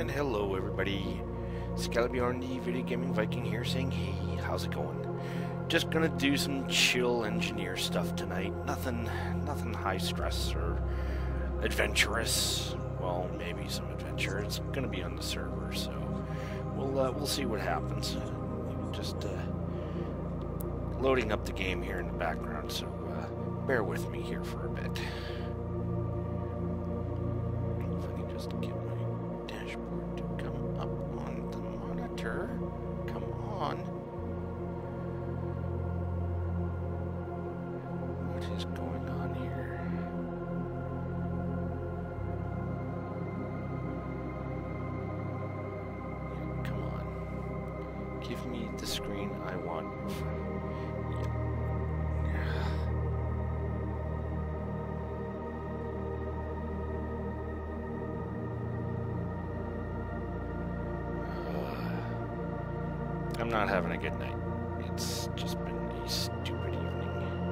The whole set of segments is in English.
And hello everybody, Skallabjorn, the video gaming Viking here, saying hey, how's it going? Just gonna do some chill engineer stuff tonight. Nothing high stress or adventurous. Well, maybe some adventure. It's gonna be on the server, so we'll see what happens. Just loading up the game here in the background, so bear with me here for a bit. If I can just get my dashboard to come up on the monitor. Come on. What is going on here? Yeah, come on. Give me the screen I want. I'm not having a good night. It's just been a stupid evening.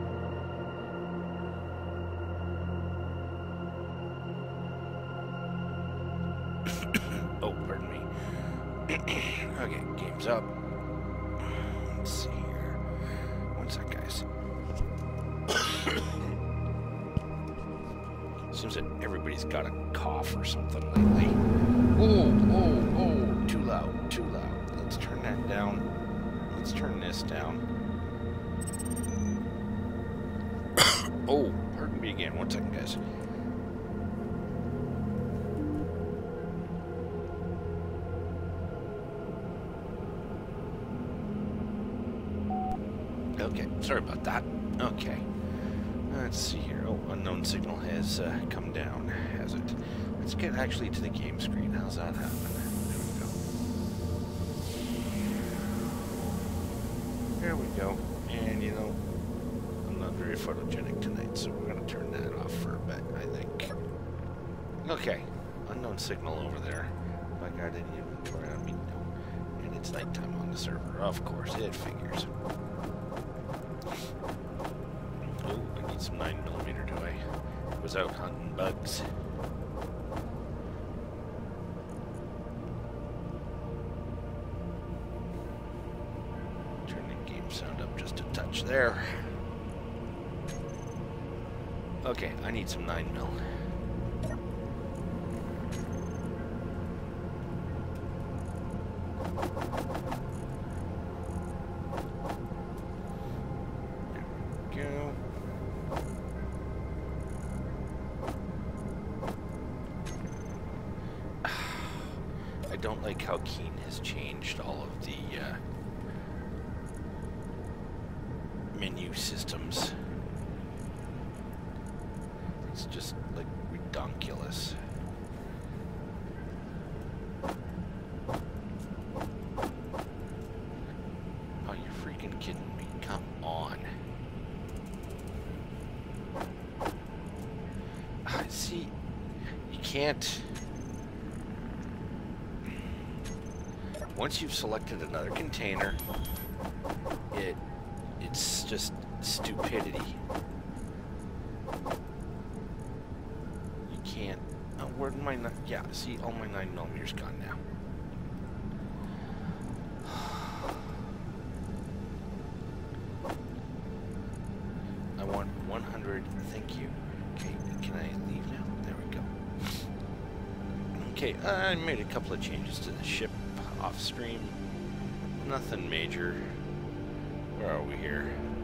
Oh, pardon me. Okay, game's up. Let's see here. One sec, guys. Seems that everybody's got a cough or something lately. Oh, too loud, too loud. Let's turn that down. Let's turn this down. Oh, pardon me again. 1 second, guys. Okay, sorry about that. Okay. Let's see here. Oh, unknown signal has come down, has it? Let's get actually to the game screen. How's that happen? There we go. And you know, I'm not very photogenic tonight, so we're going to turn that off for a bit, I think. Okay. Unknown signal over there. Have I got any inventory on me? No. And it's nighttime on the server. Of course, it figures. Oh, I need some 9mm, do I? Was out hunting bugs. Sound up just a touch there. Okay, I need some 9mm. There we go. I don't like how Keen has changed all of the menu systems. It's just like redonkulous. Oh, you're freaking kidding me. Come on. See, you can't. Once you've selected another container, it's just stupidity. You can't. Oh, where did my yeah? See, all my 9mm gone now. I want 100. Thank you. Okay, can I leave now? There we go. Okay, I made a couple of changes to the ship off stream. Nothing major. Where are we here?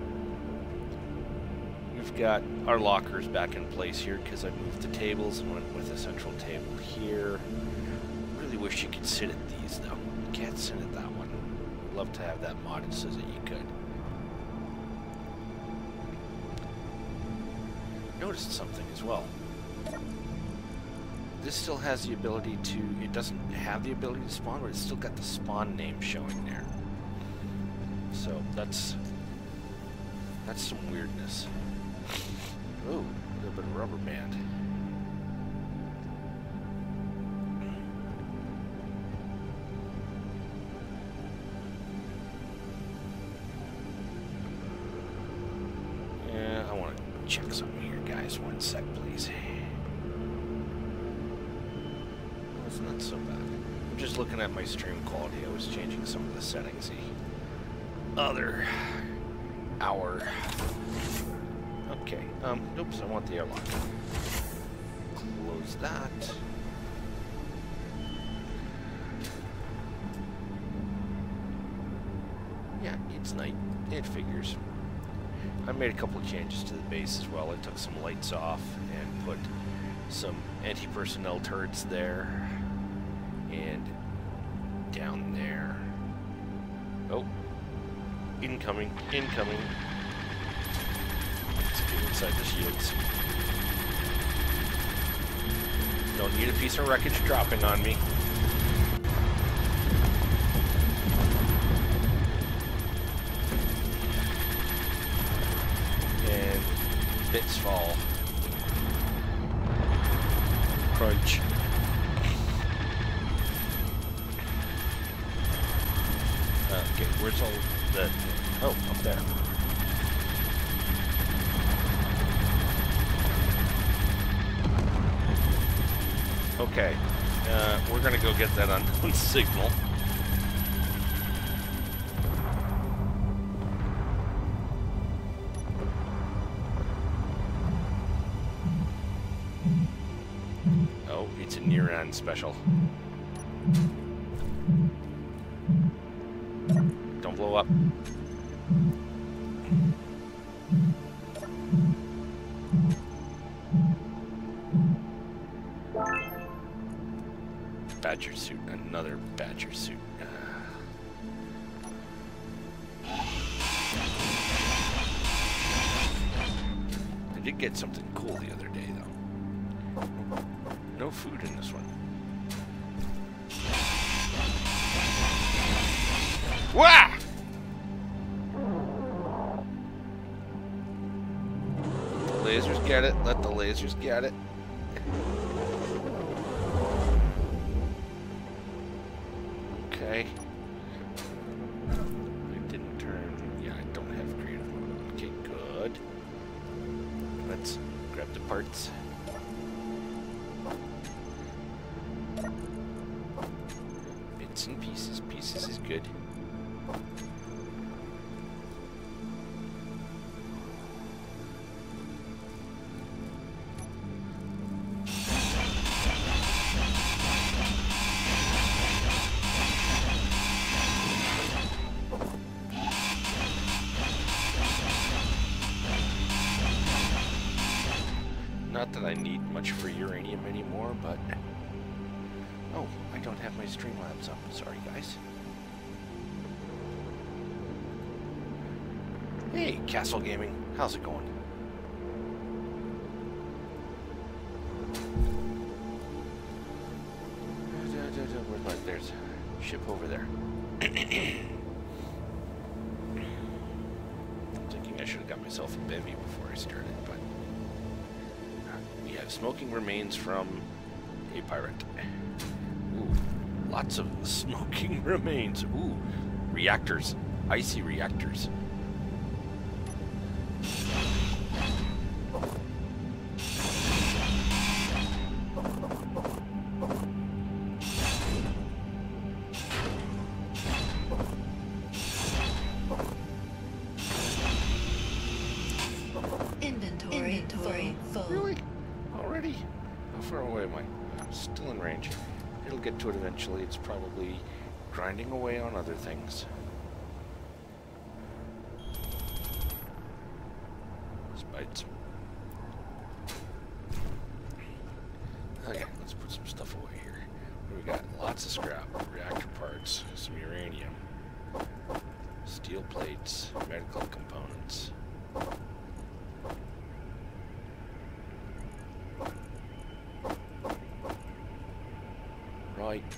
We've got our lockers back in place here because I moved the tables and went with a central table here. Really wish you could sit at these though. You can't sit at that one. I'd love to have that modded so that you could. Noticed something as well. This still has the ability to, it doesn't have the ability to spawn, but it's still got the spawn name showing there. So that's some weirdness. Oh, a little bit of rubber band. Yeah, I want to check something here, guys. 1 sec, please. That's not so bad. I'm just looking at my stream quality. I was changing some of the settings. The other hour. Okay. Oops, I want the airlock. Close that. Yeah, it's night. It figures. I made a couple of changes to the base as well. I took some lights off and put some anti-personnel turrets there and down there. Oh, incoming, incoming. Let's get inside the shields. Don't need a piece of wreckage dropping on me. And bits fall. Crunch. Okay, where's all the... Oh, up there. Okay, we're gonna go get that unknown signal. Oh, it's a near-end special. Don't blow up. Badger suit, another badger suit. I did get something cool the other day, though. No food in this one. Wah! The lasers get it. Let the lasers get it. Okay. I didn't turn. Yeah, I don't have creative mode. Okay, good. Let's grab the parts. Bits and pieces. Pieces is good. Not that I need much for uranium anymore, but... Oh, I don't have my Streamlabs up. Sorry, guys. Hey, Castle Gaming. How's it going? There's a ship over there. I'm thinking I should have got myself a bevy before I started, but... We have smoking remains from a pirate. Ooh, lots of smoking remains. Ooh, reactors. Icy reactors. Inventory full. Really? Already? How far away am I? I'm still in range. It'll get to it eventually. It's probably grinding away on other things. Spites. Okay, let's put some stuff away here. We got lots of scrap, reactor parts, some uranium, steel plates, medical components. Right.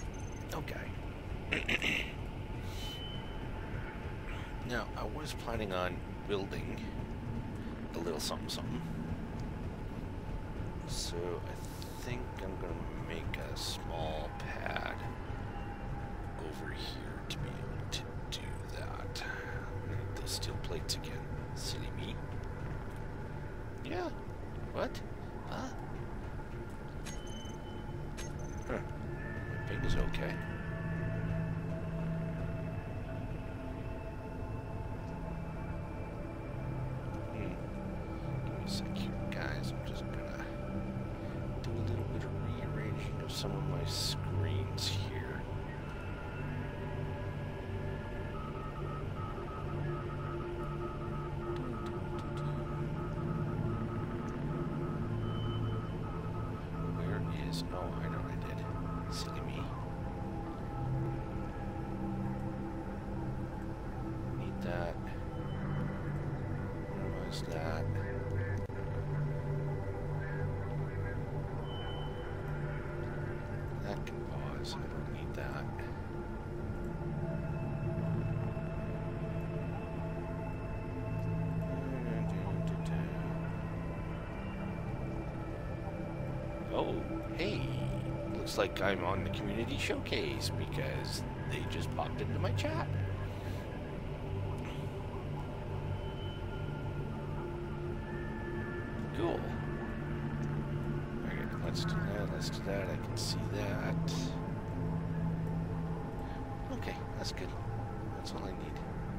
Okay. Now, I was planning on building a little something something. So, I think I'm going to make a small pad over here to be able to do that. I'm going to need those steel plates again. Silly me. Yeah. What? Huh? Huh. My ping is okay. some of my screens here. Where is... Oh, I know what I did. Silly me. Need that. Where was that? That can pause. I don't need that. Oh, hey. Looks like I'm on the community showcase because they just popped into my chat. Cool. Okay, let's do that, let's do that. I can see that. Okay, that's good. That's all I need.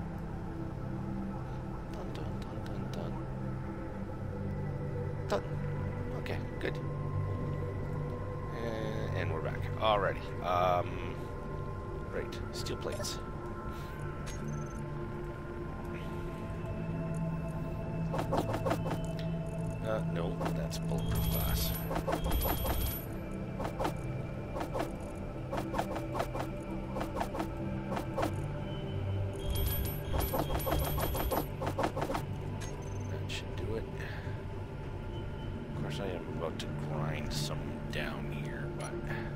Done, done, done, done, done. Done. Okay, good. And we're back. Alrighty. Right, steel plates. No, that's bulletproof glass. That should do it. Of course, I am about to grind some down here, but...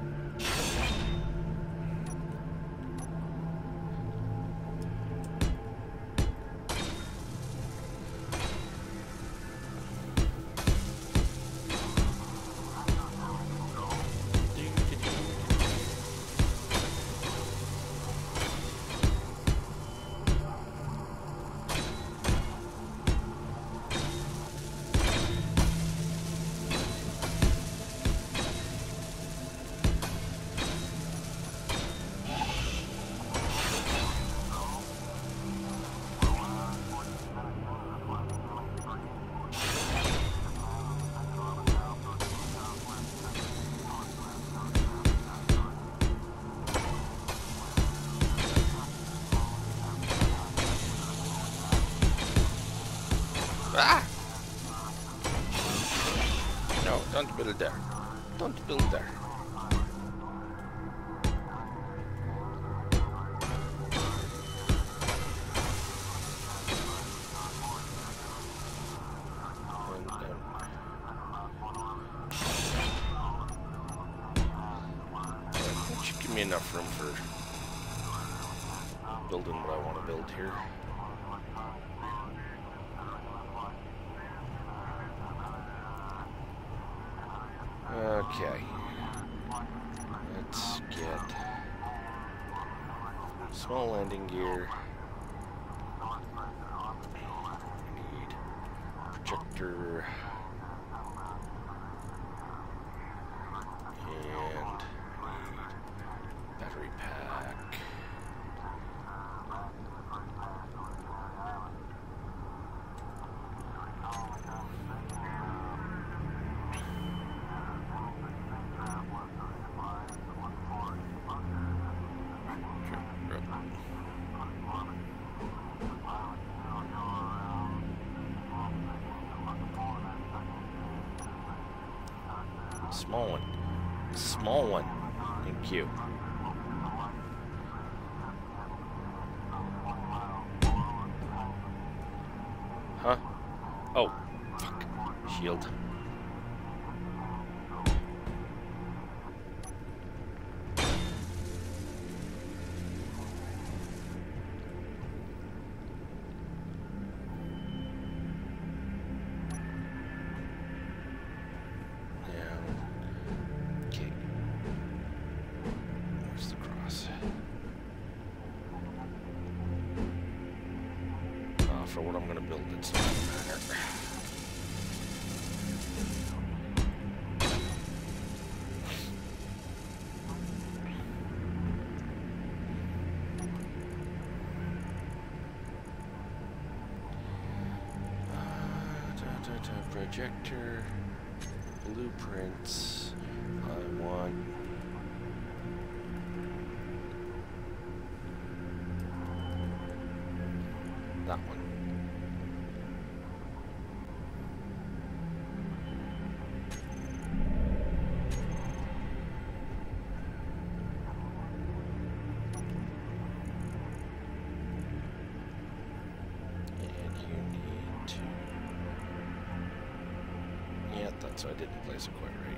Ah! No, don't build there. Don't build there. That should give me enough room for building what I want to build here. Okay, let's get small landing gear. I need projector and I need battery pack. Small one. Small one. Thank you. Huh? Oh. Fuck. Shield. For what I'm going to build, it's not going to matter. Projector, blueprints. I want that one. And you need to... Yeah, that's why I didn't place it quite right.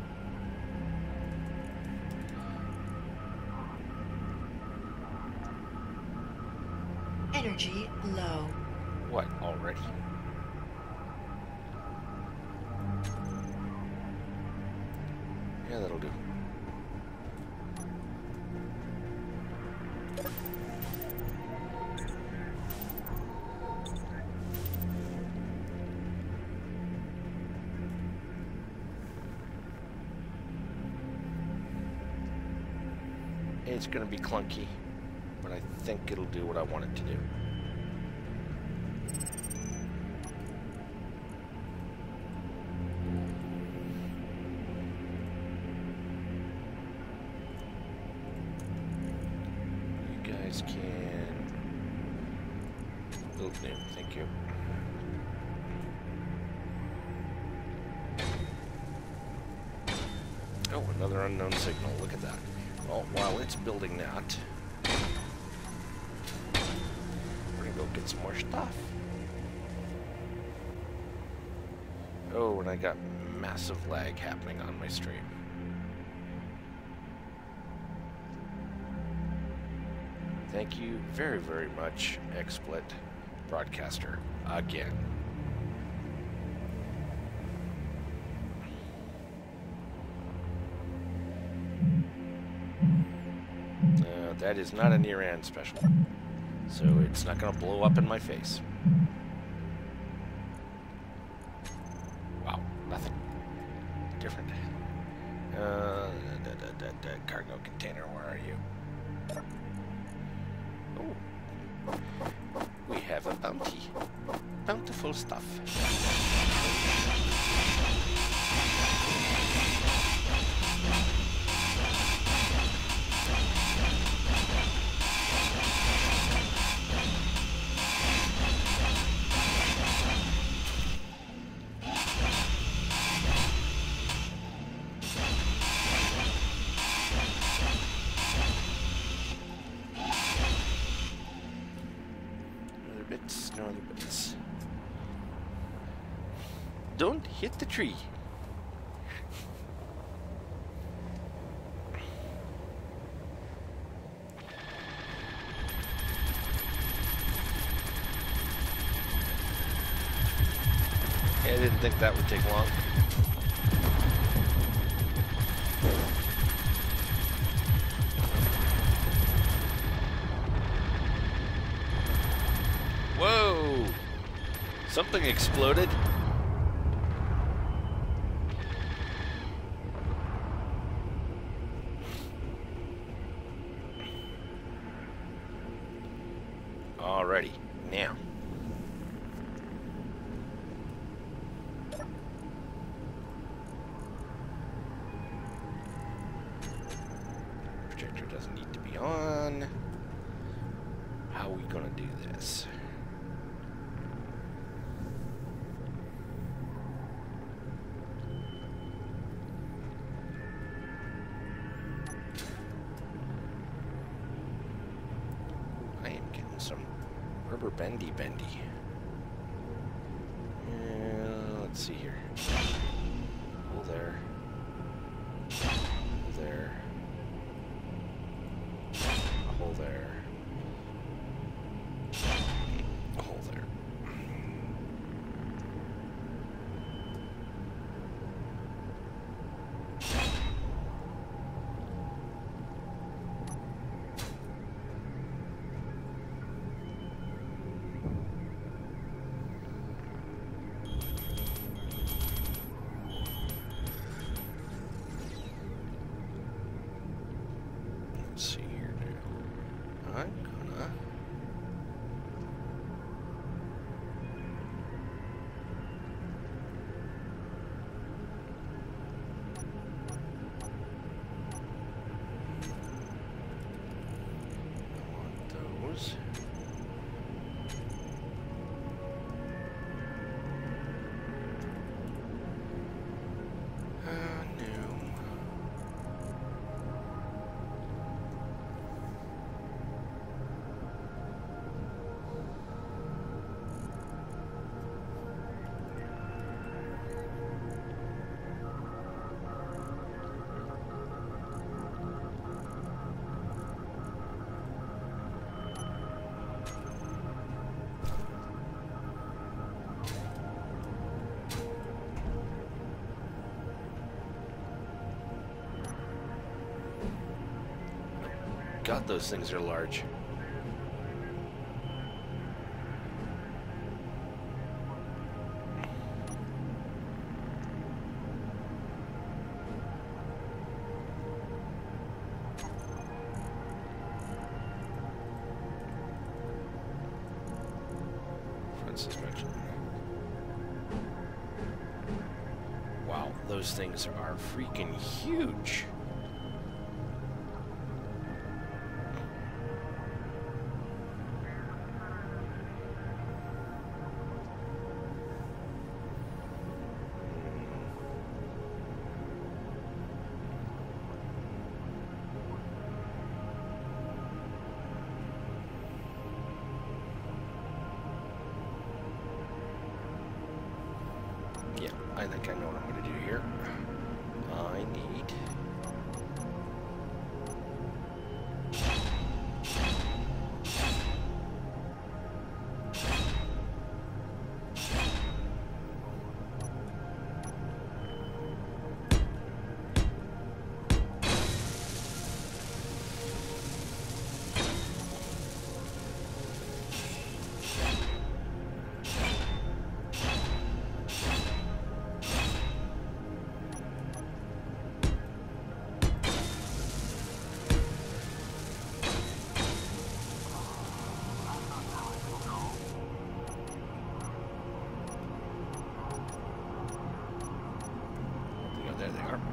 Energy low. What, already? Yeah, that'll do. It's gonna be clunky, but I think it'll do what I want it to do. You guys can build new, thank you. Oh, another unknown signal, look at that. Well, while it's building that, we're gonna go get some more stuff. Oh, and I got massive lag happening on my stream. Thank you very, very much, XSplit Broadcaster, again. That is not a near-end special, so it's not going to blow up in my face. Wow, nothing different. Cargo container, where are you? Oh, we have a bounty. Bountiful stuff. Don't hit the tree. I didn't think that would take long. Whoa! Something exploded. Alrighty, now. Projector doesn't need to be on. How are we gonna do this? I am getting some rubber bendy. Let's see here. Hole there. Hole there. A hole there. A hole there. Let's see here now. I'm gonna God, those things are large. Front suspension. Wow, those things are freaking huge. Yeah, I think I know what I'm going to do here. I need... There they are.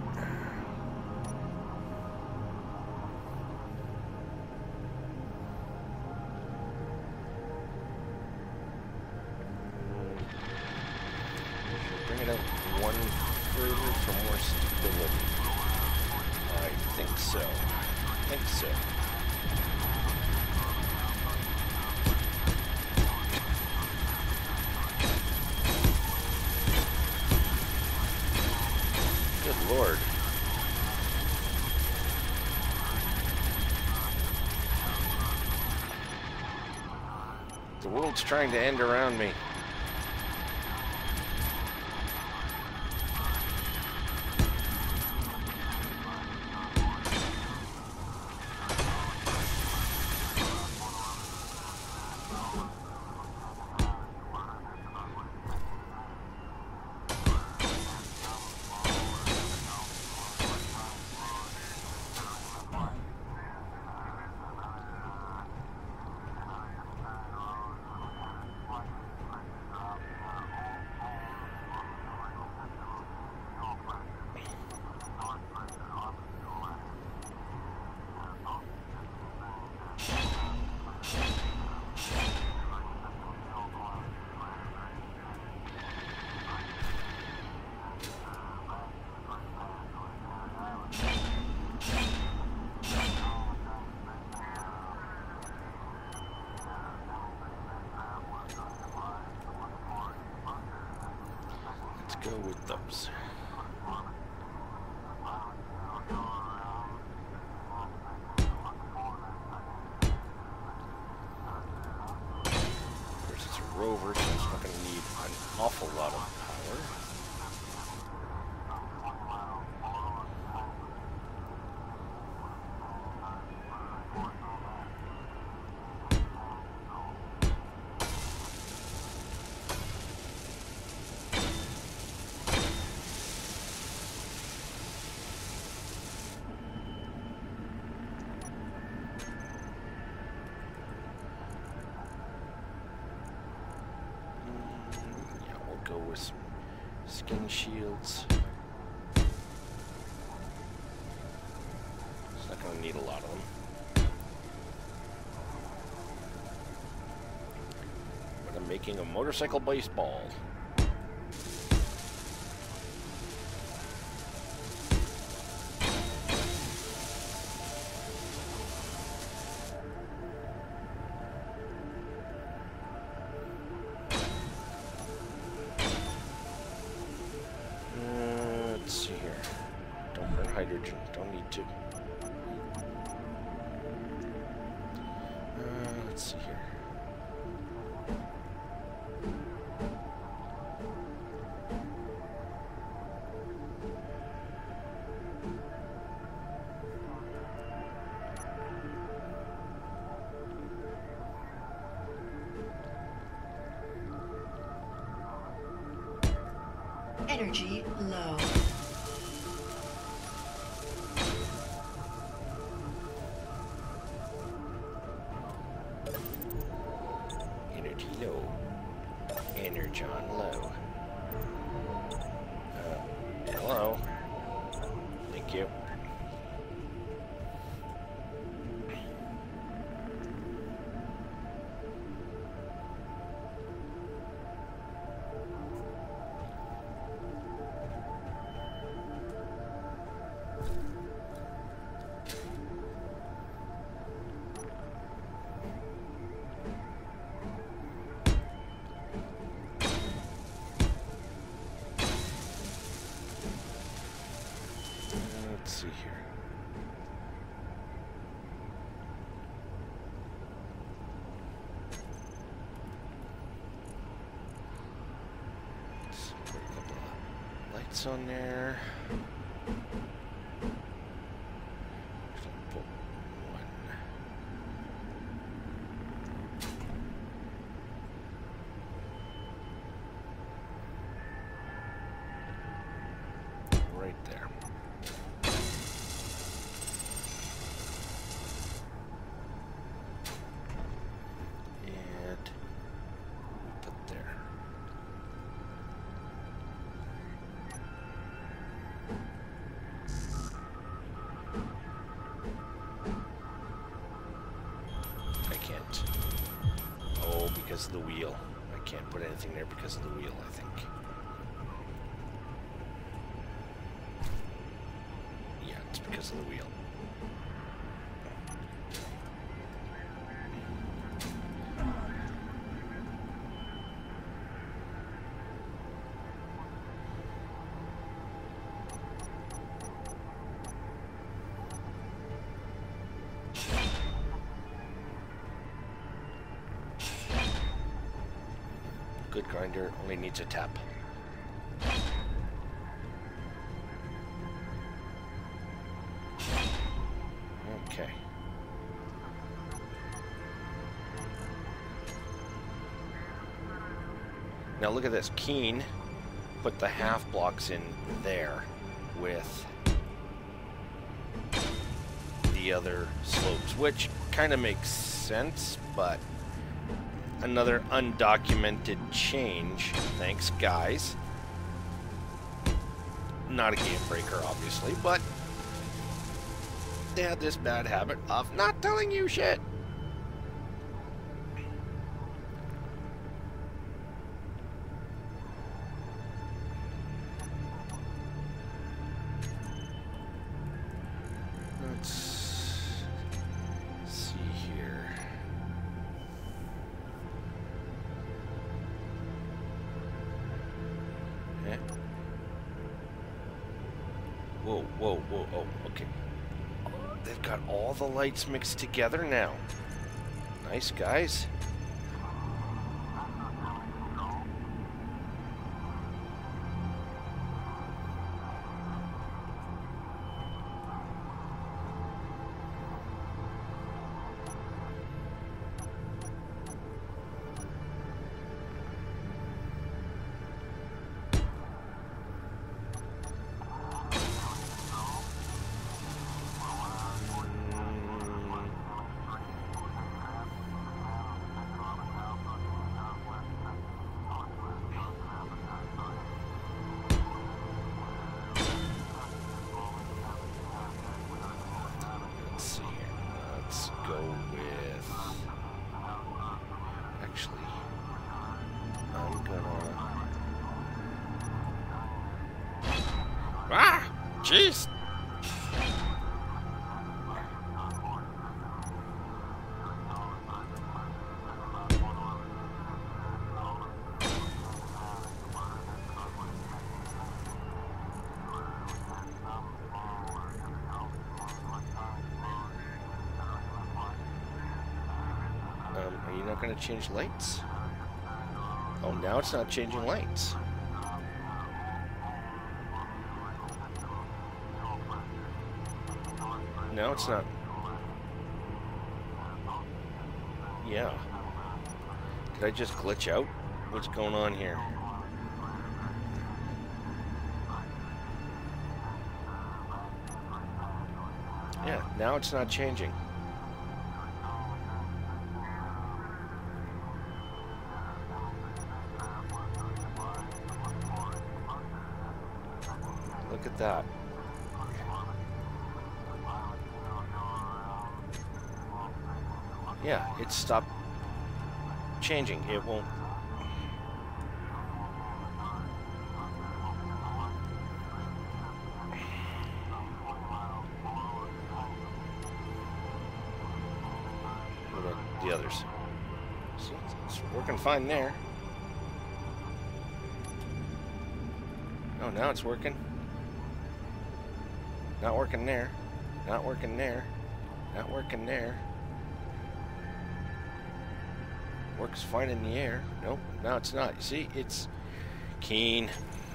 Bring it out one further for more stability. I think so. I think so. Good Lord. The world's trying to end around me. Go with those. Of course, it's a rover, so it's not going to need an awful lot of power. Go with some skin shields. It's not going to need a lot of them. But I'm making a motorcycle baseball. Hydrogen, don't need to. Let's see here. Energy low. Energy low. Energon low. Hello. Thank you. Let's see here. Let's put a couple of lights on there. Put one. Right there. Because of the wheel. I can't put anything there because of the wheel, I think. Yeah, it's because of the wheel. Good grinder, only needs a tap. Okay. Now look at this. Keen put the half blocks in there with the other slopes, which kind of makes sense, but another undocumented change. Thanks, guys. Not a game breaker, obviously, but they had this bad habit of not telling you shit. Let's see here. Whoa, whoa, whoa, oh, okay. They've got all the lights mixed together now. Nice, guys. Jeez. Are you not going to change lights? Oh, now it's not changing lights. No, it's not. Yeah. Did I just glitch out? What's going on here? Now it's not changing. Look at that. Yeah, it stopped changing. It won't. What about the others? See, it's working fine there. Oh, now it's working. Not working there. Not working there. Not working there. Works fine in the air. Nope, now it's not. You see, it's keen.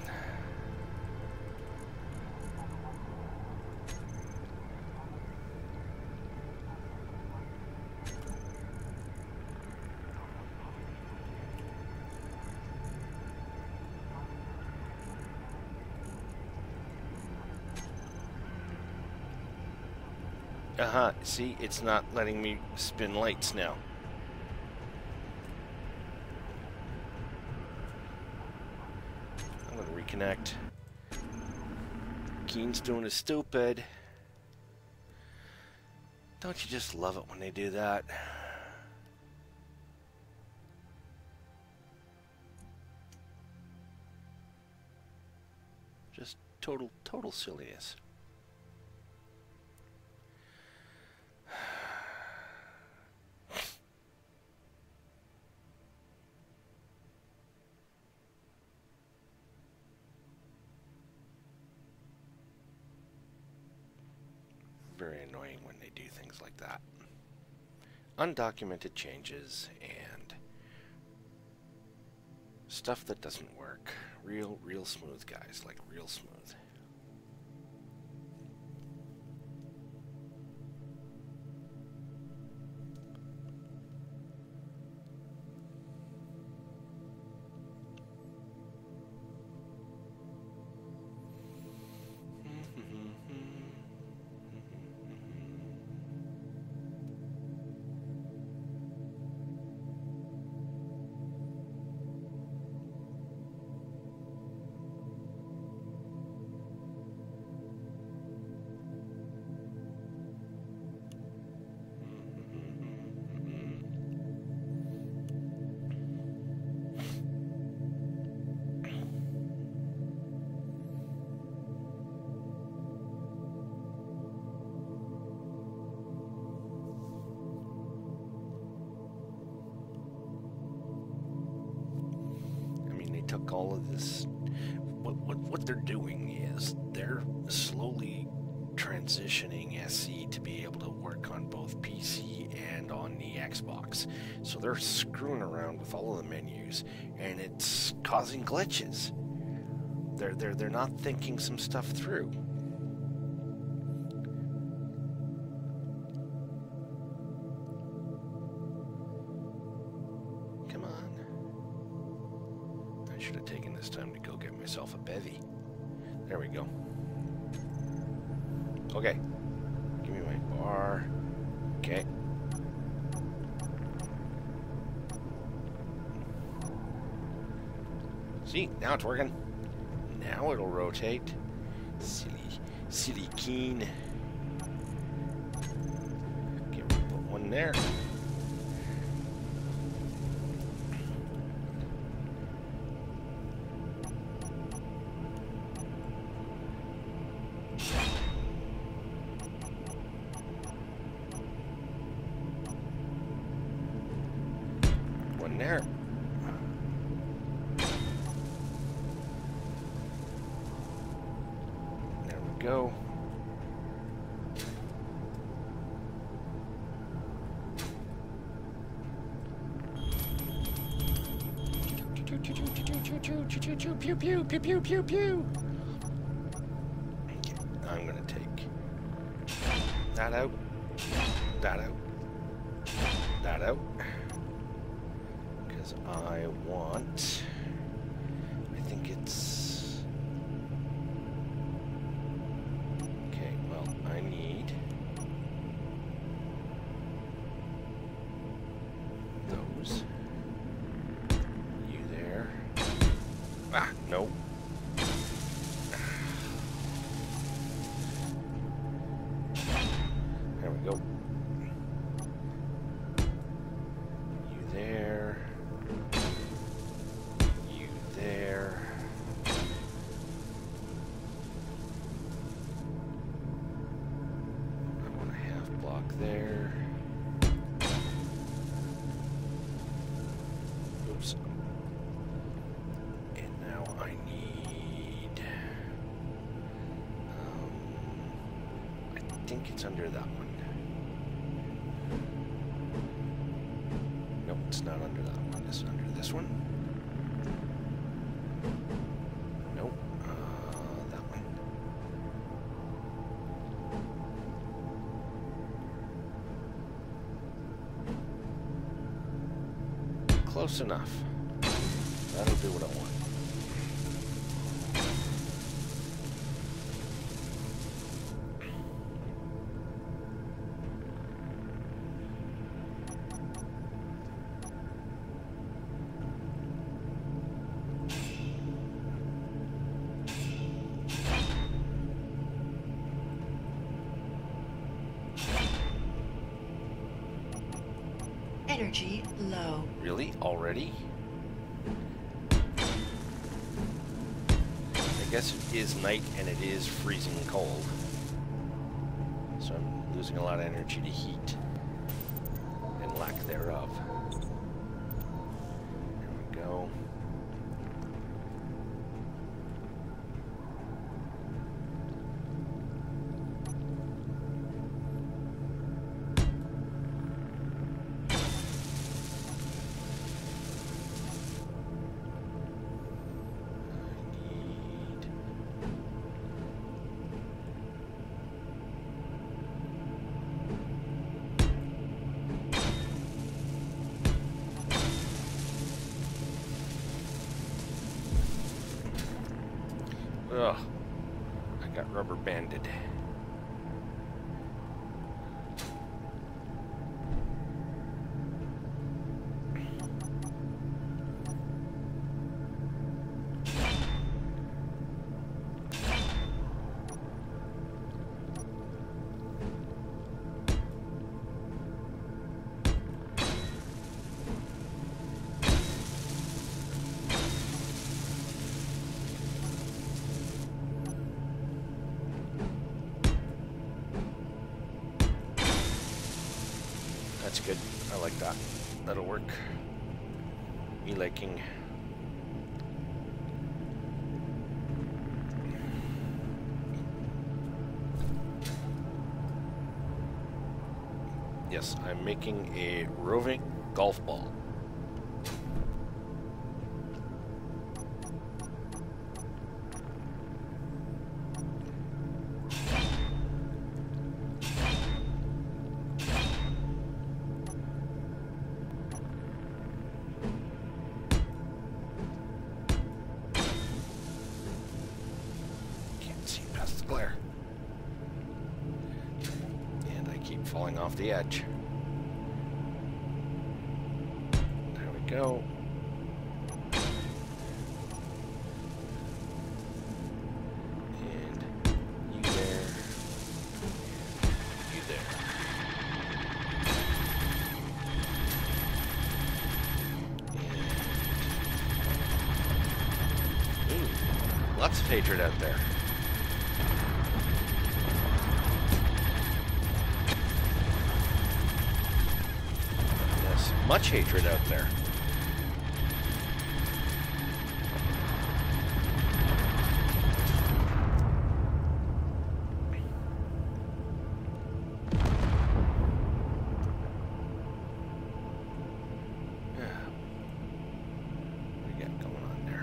See, it's not letting me spin lights now. I'm gonna reconnect. Keen's doing his stupid. Don't you just love it when they do that? Just total silliness. Very annoying when they do things like that. Undocumented changes and stuff that doesn't work. Real smooth, guys. Like, real smooth. Took all of this. What they're doing is they're slowly transitioning SE to be able to work on both PC and on the Xbox. So they're screwing around with all of the menus, and it's causing glitches. They're not thinking some stuff through. Should have taken this time to go get myself a bevy. There we go. Okay. Give me my bar. Okay. See, now it's working. Now it'll rotate. Silly keen. Okay, we'll put one there. There. There we go. Pew pew pew pew pew pew. I'm gonna take that out, that out, that out. I want, I think it's, okay, well, I need moves. And now I need... I think it's under that one. Nope, it's not under that one. It's under this one. Nope. That one. Close enough. That'll do what I want. Energy low. Really? Already? I guess it is night and it is freezing cold. So I'm losing a lot of energy to heat and lack thereof. There we go. Ugh, I got rubber banded. That's good. I like that. That'll work. Me liking. Yes, I'm making a roving golf ball. Falling off the edge. There we go. And you there. You there. And ooh, lots of hatred out there. Much hatred out there. Yeah. What do you got going on there?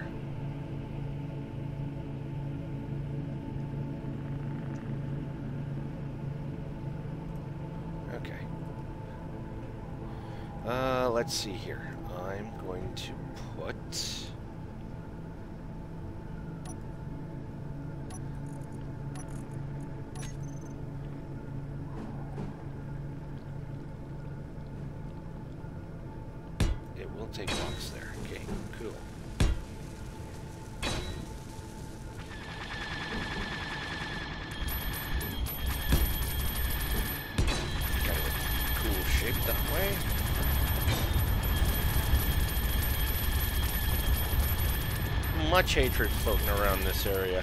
Okay. Let's see here. I'm going to put... It will take blocks there. Okay, cool. Got a cool shape that way. Much hatred floating around this area.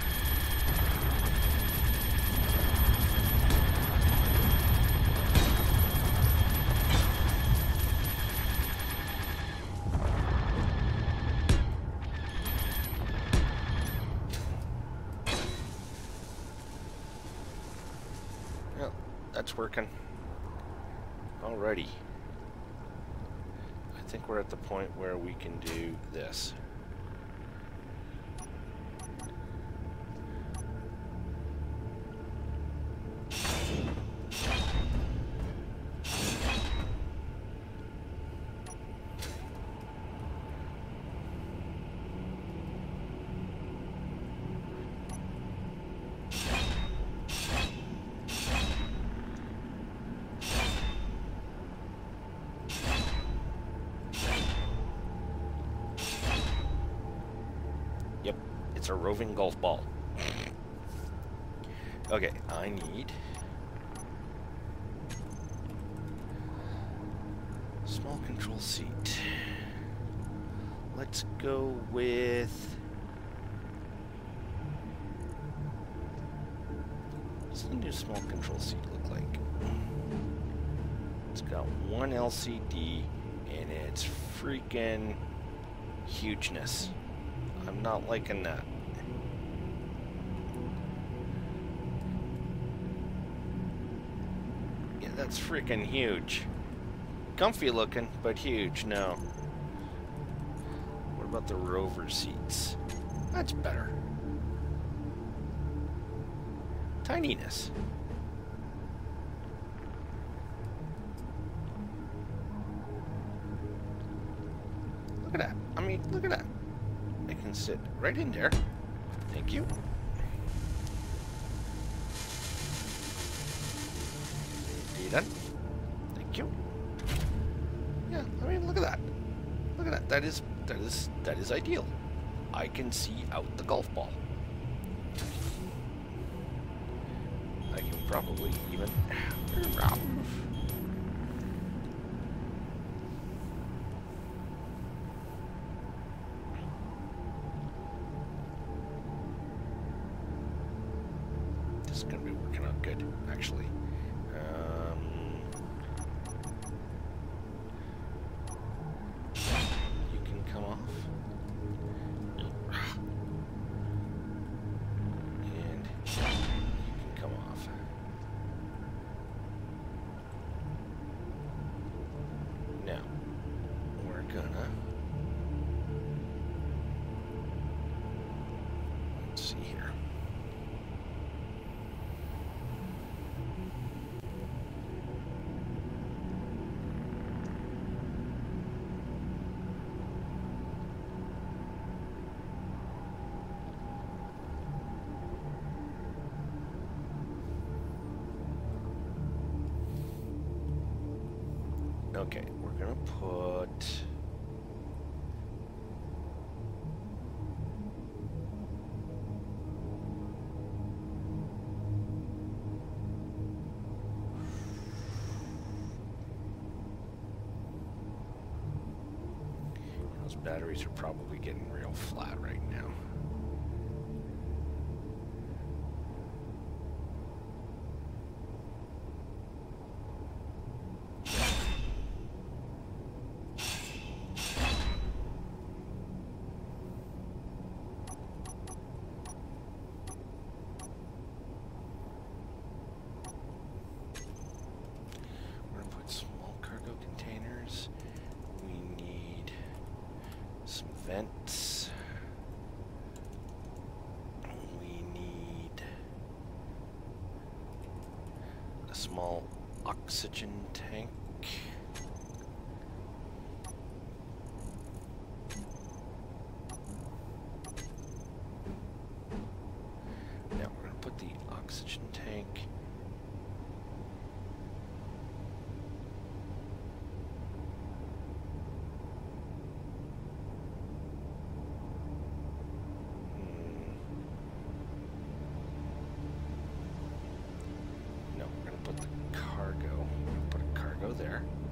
that's working. Alrighty. I think we're at the point where we can do this. It's a roving golf ball. Okay, I need small control seat. Let's go with what's the new small control seat look like? It's got one LCD and it's freaking hugeness. I'm not liking that. Yeah, that's freaking huge. Comfy looking, but huge. No. What about the rover seats? That's better. Tininess. Look at that. I mean, look at that. I can sit right in there. Thank you. Done. Thank you. Yeah, I mean, look at that. Look at that. That is ideal. I can see out the golf ball. I can probably even this is gonna be working out good, actually. You can come off. And you can come off. Now, we're gonna... let's see here. Okay, we're gonna put... those batteries are probably getting real flat right now. Vents. We need a small oxygen tank. Now we're going to put the oxygen tank . Put the cargo. Put a cargo there.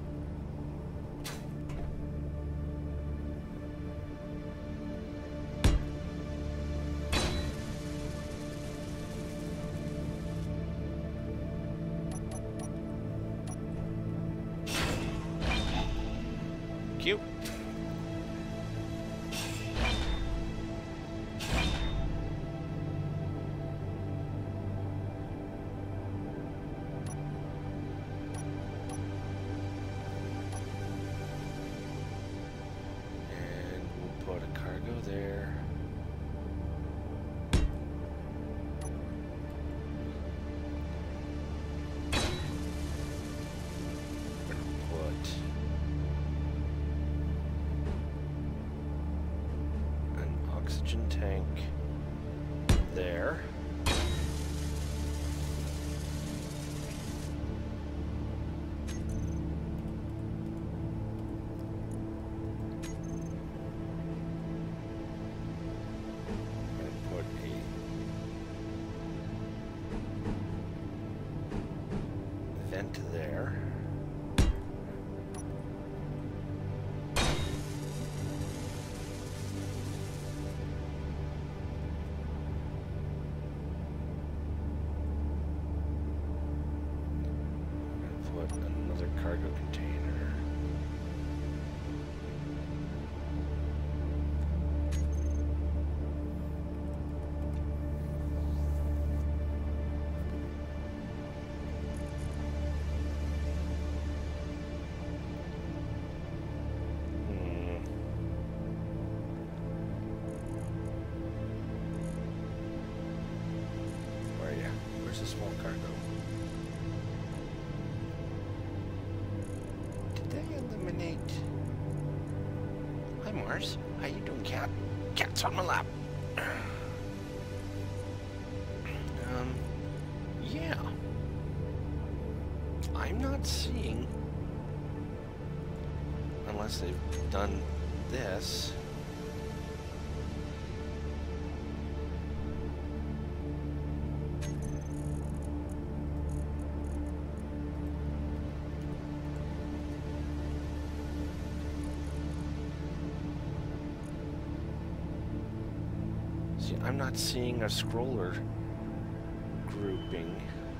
Cargo there. Tank there. And put a vent there. Another cargo container. Where are you? Where's the small cargo? Hi Mars, how you doing, cat? Cat's on my lap. Yeah. I'm not seeing, unless they've done this. I'm not seeing a scroller grouping.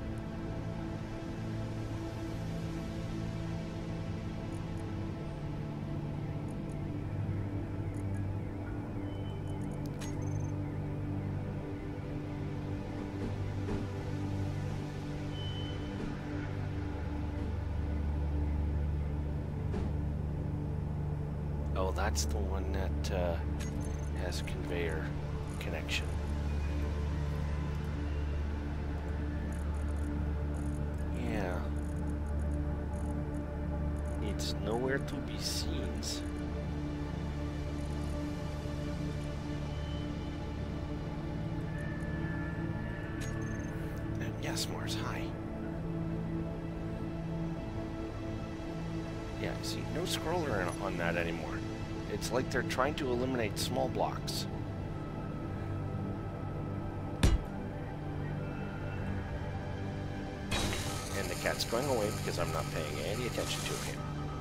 Oh, that's the one that has a conveyor connection. Yeah. It's nowhere to be seen. And yes, Mars, hi. Yeah, see, no scroller on that anymore. It's like they're trying to eliminate small blocks. And the cat's going away because I'm not paying any attention to him.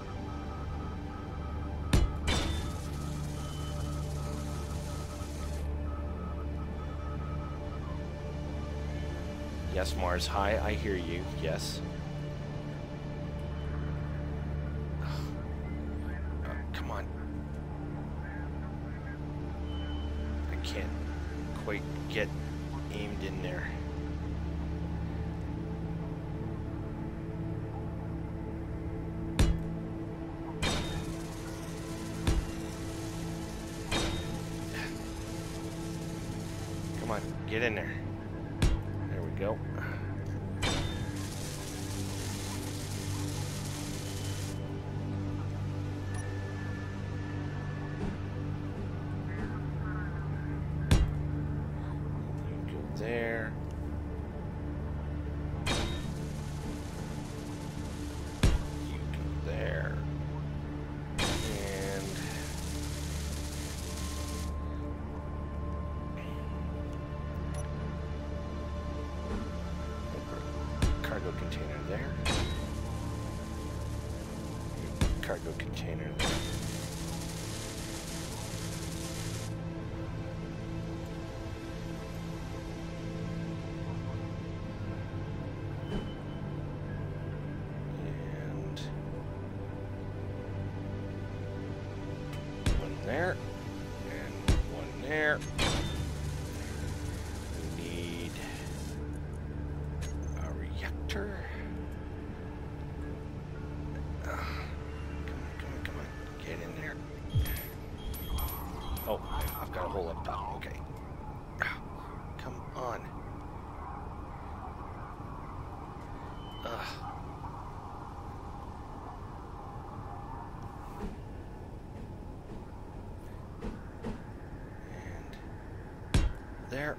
Yes, Mars, hi, I hear you, yes. Come on. I can't quite get aimed in there. Come on, get in there. There we go. There. You go there. And cargo container there. Cargo container there. There and one there. We need a reactor. Come on, come on, come on. Get in there. Oh, I've got a hole up top. Okay. Come on. Ugh. And there.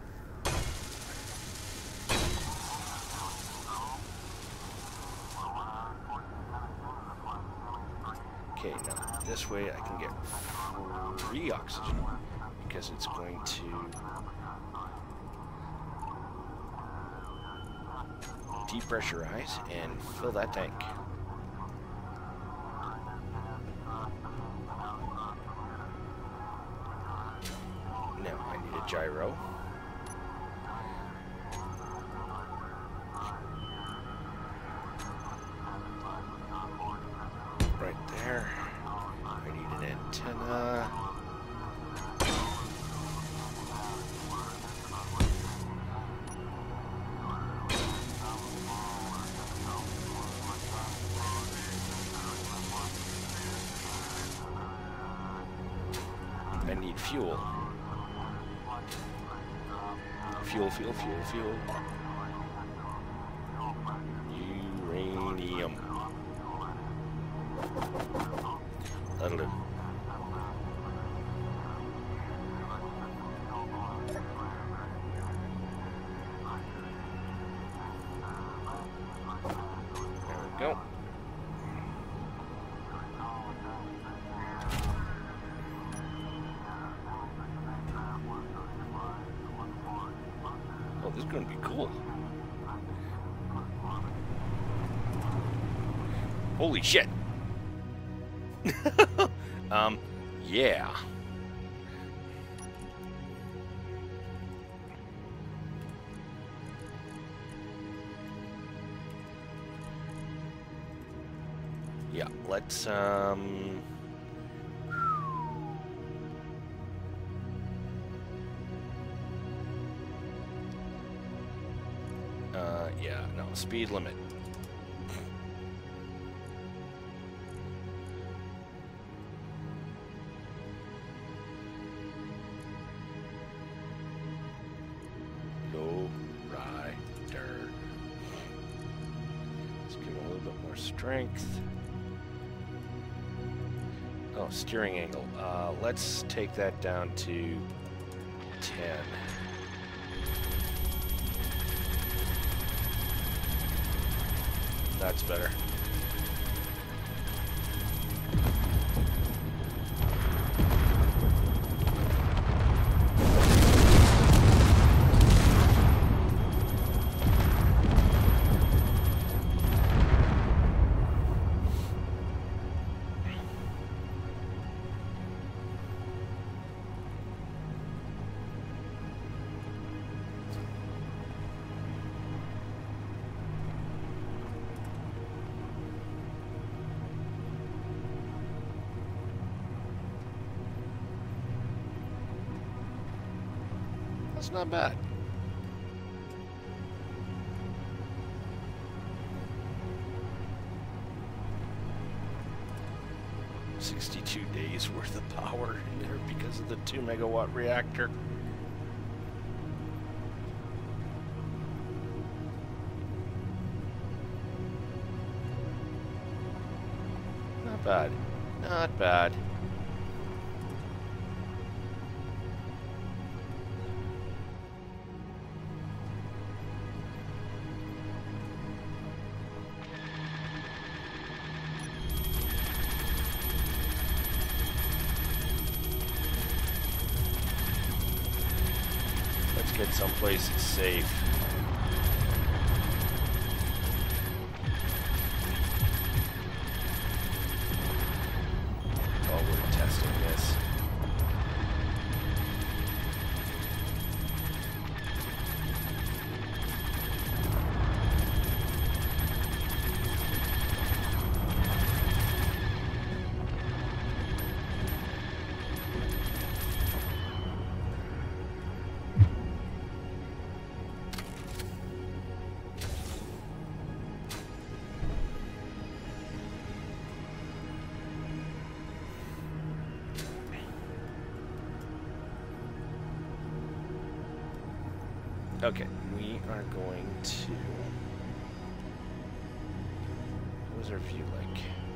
Okay, now this way I can get free oxygen because it's going to depressurize and fill that tank. Now I need a gyro. Right there. I need an antenna. I need fuel. Fuel, fuel, fuel, fuel. Uranium. That'll do. There we go. Oh, this is going to be cool. Holy shit. Yeah. Yeah, let's, yeah, no, speed limit. Low rider. Let's give it a little bit more strength. Oh, steering angle. Let's take that down to 10. That's better. That's not bad. $62 days worth of power in there because of the 2-megawatt reactor. Not bad. Not bad. Get someplace safe. Oh, we're testing this. Okay, we are going to... What was our view like?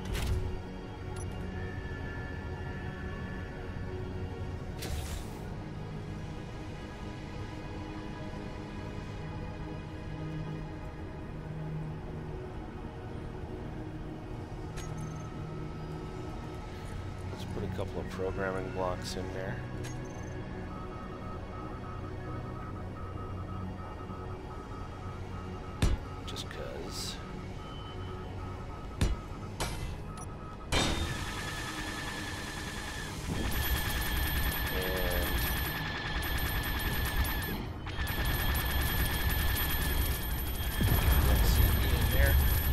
Let's put a couple of programming blocks in there. Just because. And let's see in there.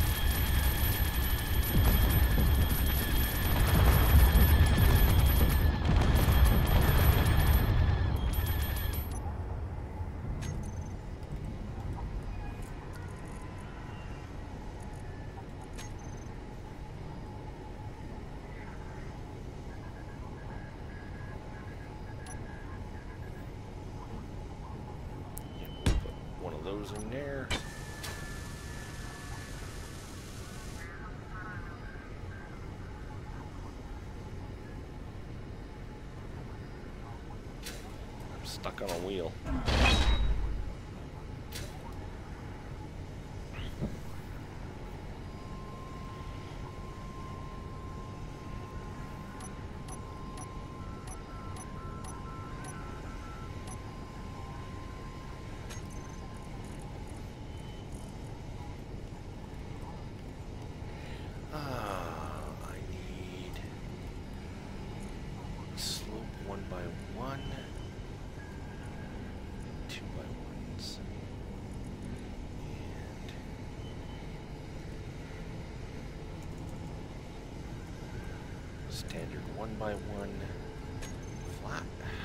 Those in there. I'm stuck on a wheel. Standard 1x1 flat.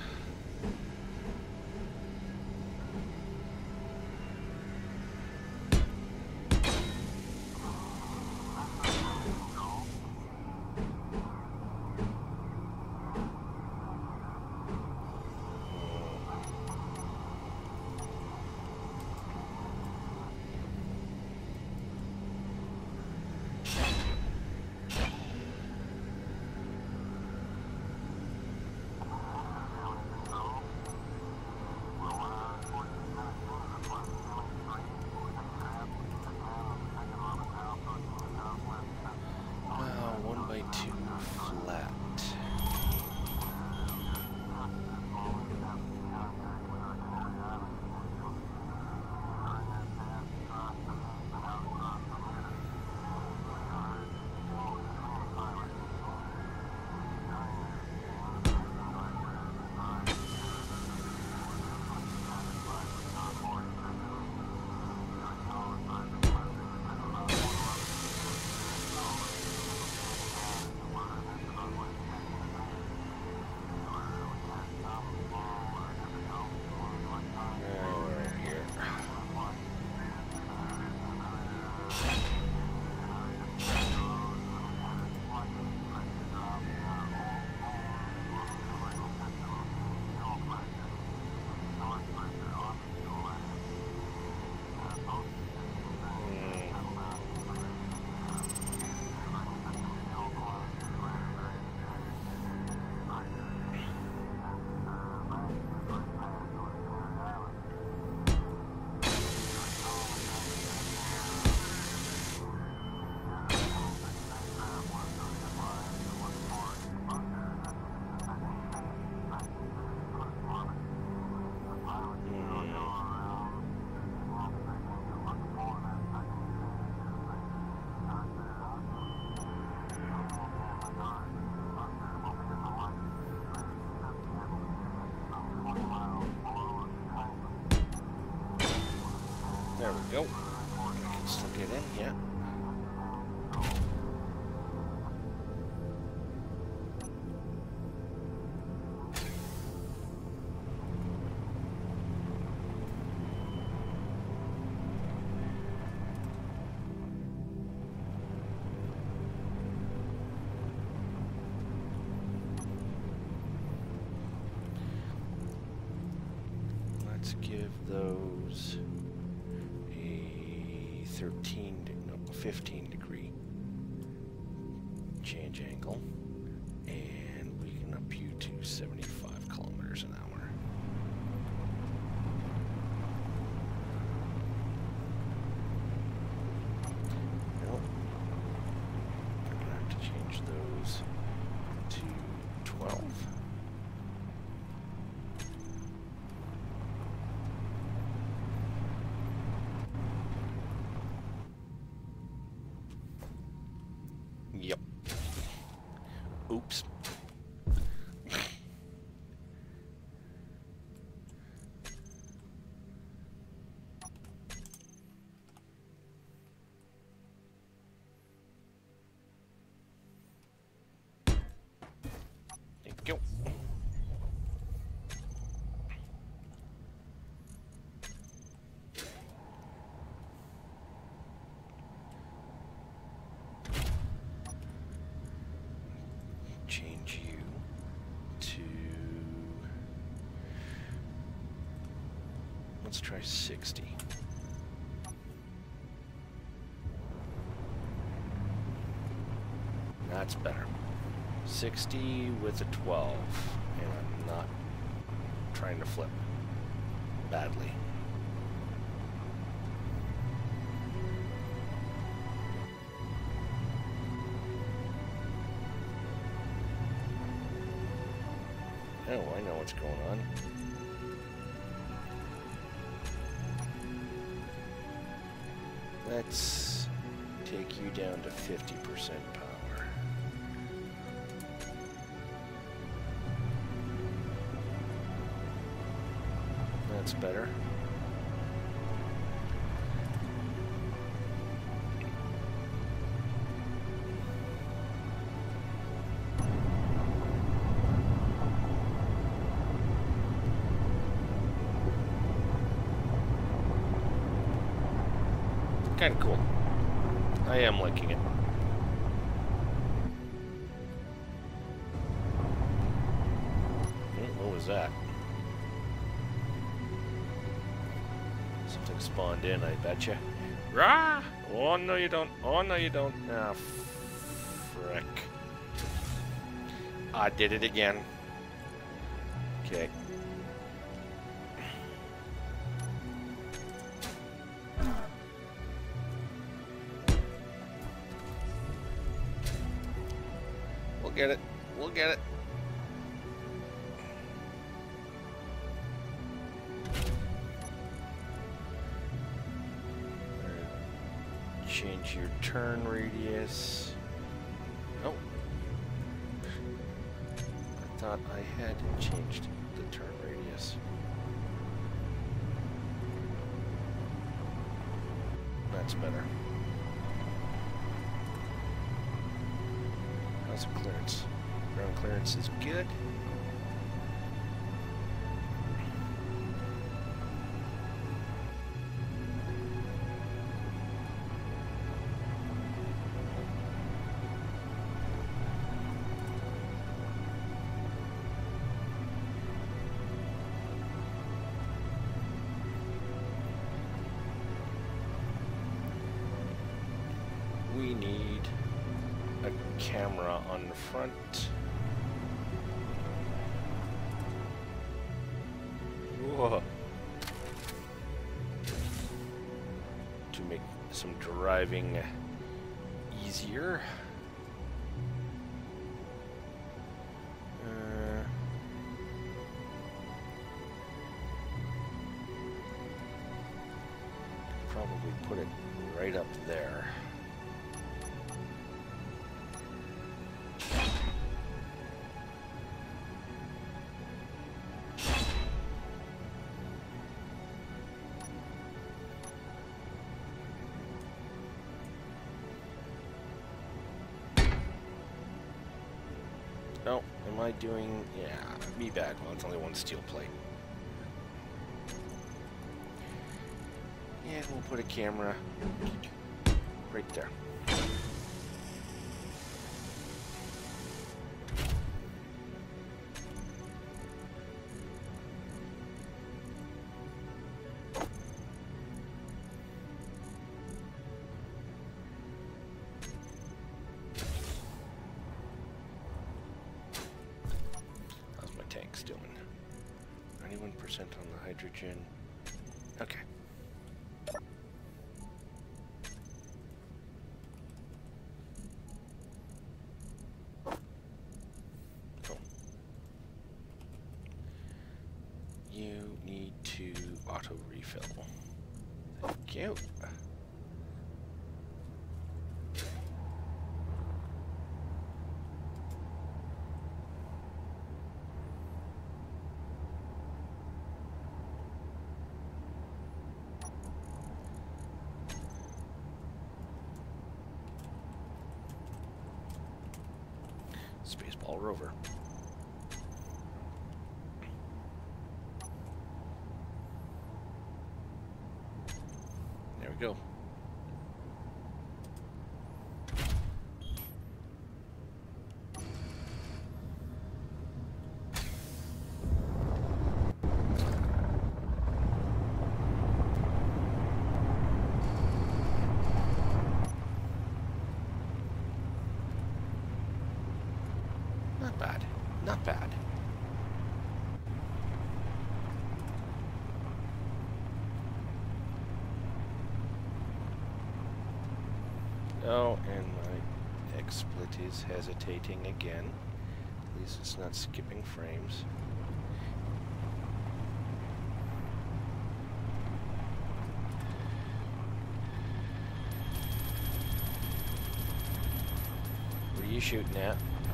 There we go. I can still get in, yeah. let's give those a 15 degree change angle, and we can up you to 75 kilometers an hour. Nope. I'm gonna have to change those to 12. Yep. Oops. Thank you. Change you to, let's try 60. That's better. 60 with a 12, and I'm not trying to flip badly. Oh, I know what's going on. Let's take you down to 50% power. That's better. Kind of cool. I am liking it. What was that? Something spawned in, I betcha. Rah! Oh no you don't. Oh no you don't. Ah, frick. I did it again. Okay. We'll get it. We'll get it. Change your turn radius. Oh. I thought I had changed the turn radius. That's better. How's the clearance? Ground clearance is good. We need a camera on the front. Whoa. To make some driving easier. Probably put it right up there. Oh, am I doing... Yeah, me bad. Well, it's only one steel plate. Yeah, we'll put a camera right there. tanks doing? 91% on the hydrogen. Okay. Cool. You need to auto refill. Thank you. Spaceball rover. There we go. Not bad. Not bad. Oh, and my XSplit is hesitating again. At least it's not skipping frames. What are you shooting at?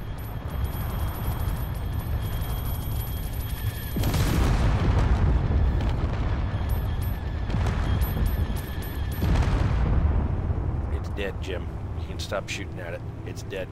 Dead, Jim. You can stop shooting at it. It's dead.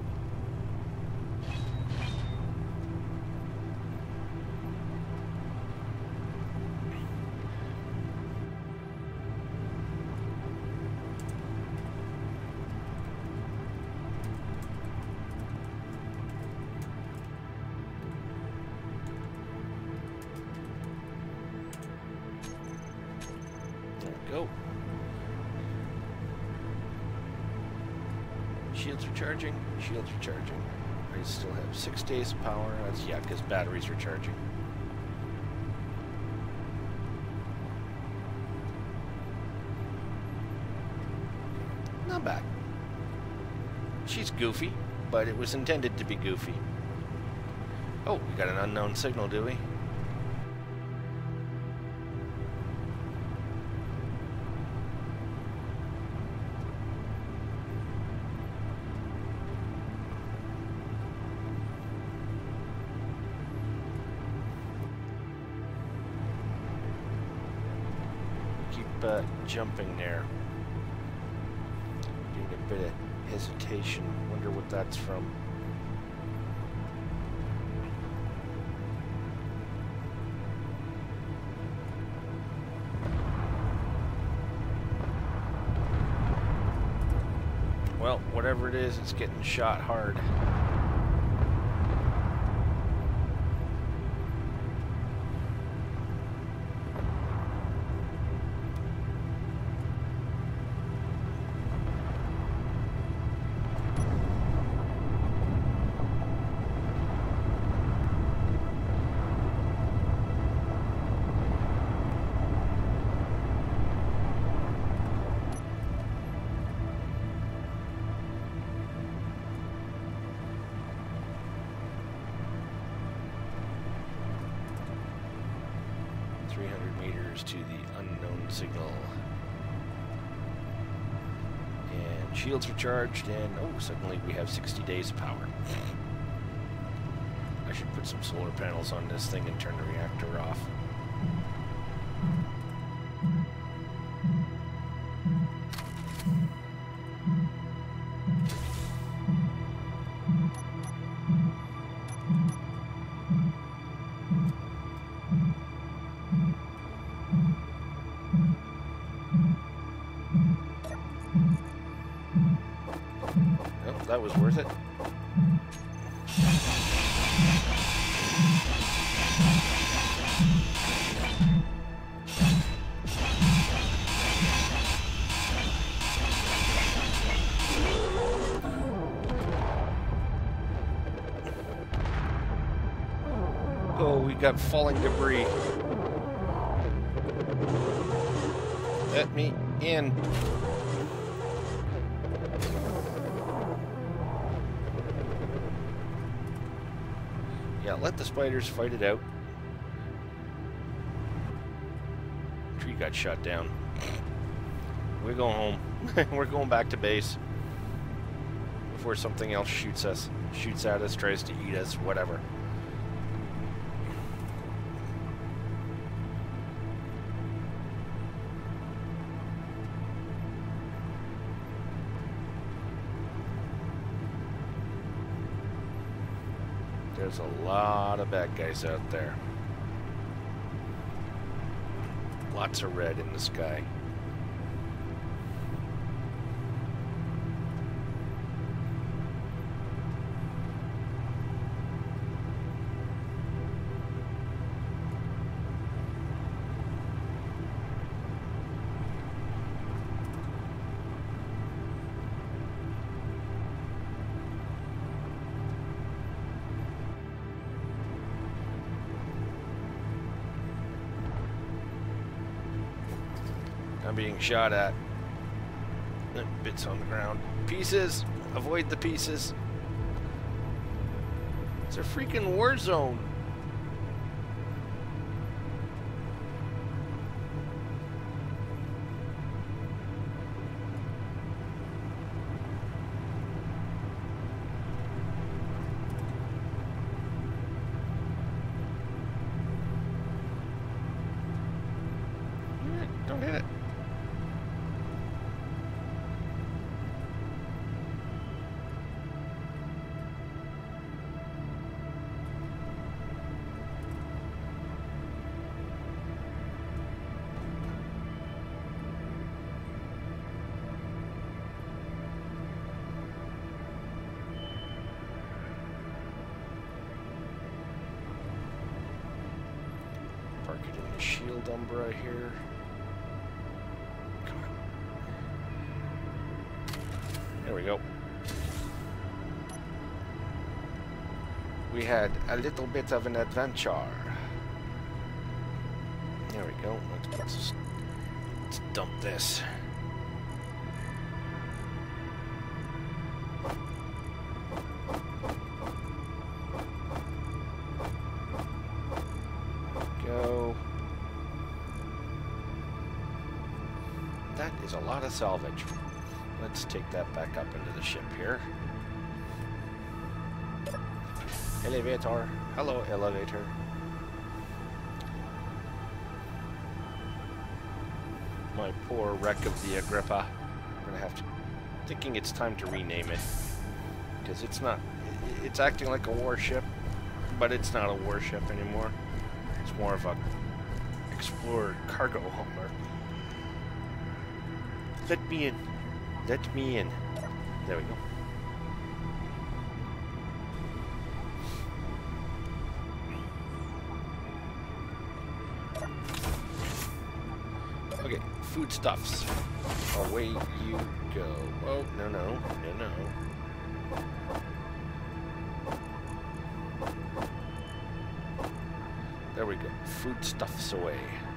There we go. Shields recharging. Shields recharging. I still have 6 days of power. That's, yeah, because batteries are charging. Not bad. She's goofy, but it was intended to be goofy. Oh, we got an unknown signal, do we? Jumping there. Doing a bit of hesitation. Wonder what that's from. Well, whatever it is, it's getting shot hard. To the unknown signal. And shields recharged, and oh, suddenly we have 60 days of power. I should put some solar panels on this thing and turn the reactor off. That was worth it. got falling debris. Let me in. Yeah, let the spiders fight it out. Tree got shot down. We're going home. We're going back to base. Before something else shoots at us, tries to eat us, whatever. There's a lot of bad guys out there. Lots of red in the sky. I'm being shot at. Bits on the ground. Pieces! Avoid the pieces. It's a freaking war zone. Don't hit it. Park it in the shield umbra here. Come on. There we go. We had a little bit of an adventure. There we go. Let's dump this. Go. That is a lot of salvage. Let's take that back up into the ship here. Elevator. Hello, elevator. My poor wreck of the Agrippa. I'm gonna have to... thinking it's time to rename it. Because it's not... it's acting like a warship, but it's not a warship anymore. It's more of a explorer cargo hauler. Let me in. Let me in. There we go. Okay, foodstuffs. Away you go. Oh, no, no, no, no. There we go. Foodstuffs away.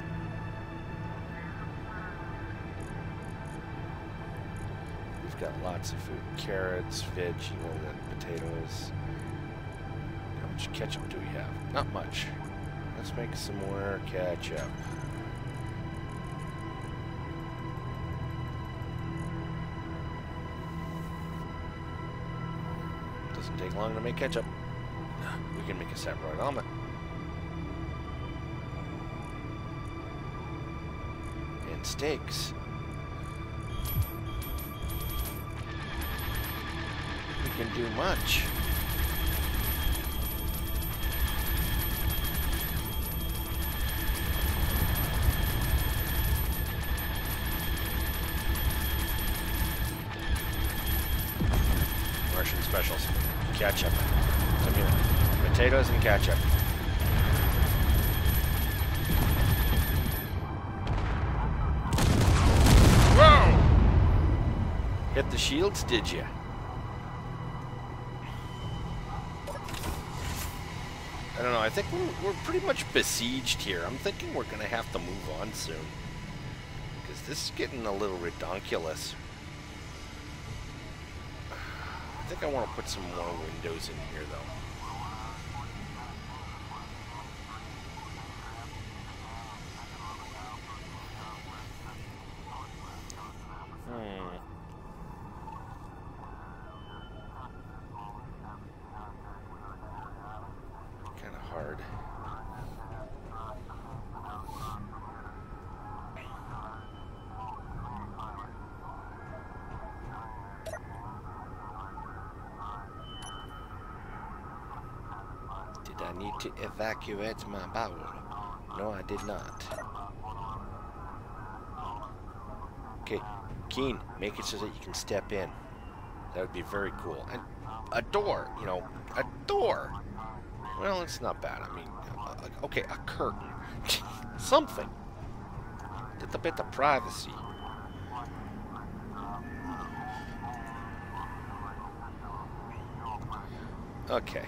We've got lots of food. Carrots, veg, potatoes. How much ketchup do we have? Not much. Let's make some more ketchup. Doesn't take long to make ketchup. We can make a saffron omelet. And steaks. We can do much. Martian specials. Ketchup. Potatoes and ketchup. Whoa! Hit the shields, did you? I don't know. I think we're pretty much besieged here. I'm thinking we're going to have to move on soon. Because this is getting a little redonkulous. I think I want to put some more windows in here, though. Kind of hard. Did I need to evacuate my bowel? No, I did not. Okay, Keen, make it so that you can step in. That would be very cool. And a door, you know, a door. Well, it's not bad. I mean, okay, a curtain. Something. Get a bit of privacy. Okay.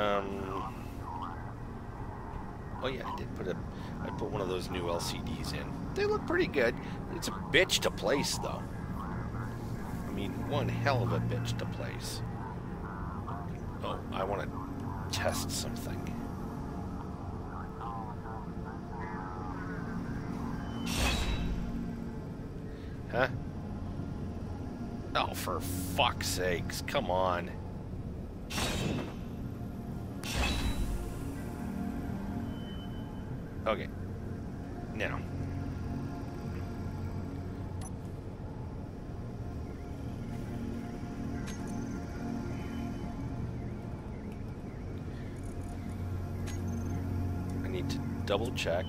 Oh yeah, I put one of those new LCDs in. They look pretty good. It's a bitch to place, though. I mean, one hell of a bitch to place. Oh, I want to test something. Huh? Oh, for fuck's sakes, come on. Okay. Now. I need to double check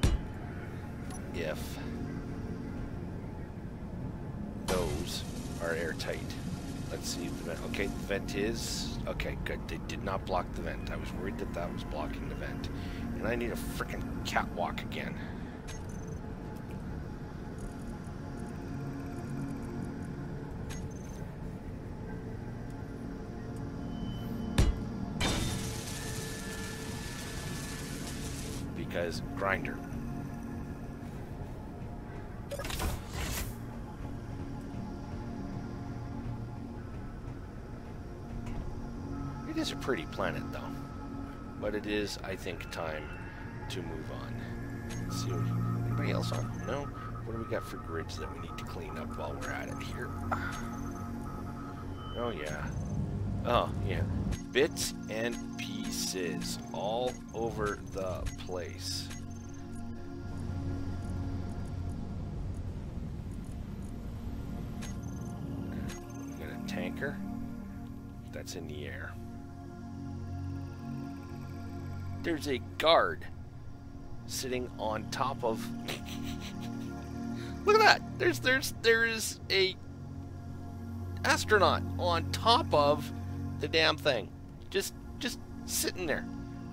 if those are airtight. Let's see if the vent. Okay, the vent is. Okay, good. They did not block the vent. I was worried that that was blocking the vent. And I need a frickin' catwalk again. Because grinder. It is a pretty planet, though. But it is, I think, time to move on. Let's see, anybody else on? No? What do we got for grids that we need to clean up while we're at it here? Oh, yeah. Oh, yeah. Bits and pieces all over the place. We got a tanker. That's in the air. There's a guard sitting on top of. Look at that! There is a astronaut on top of the damn thing, just sitting there,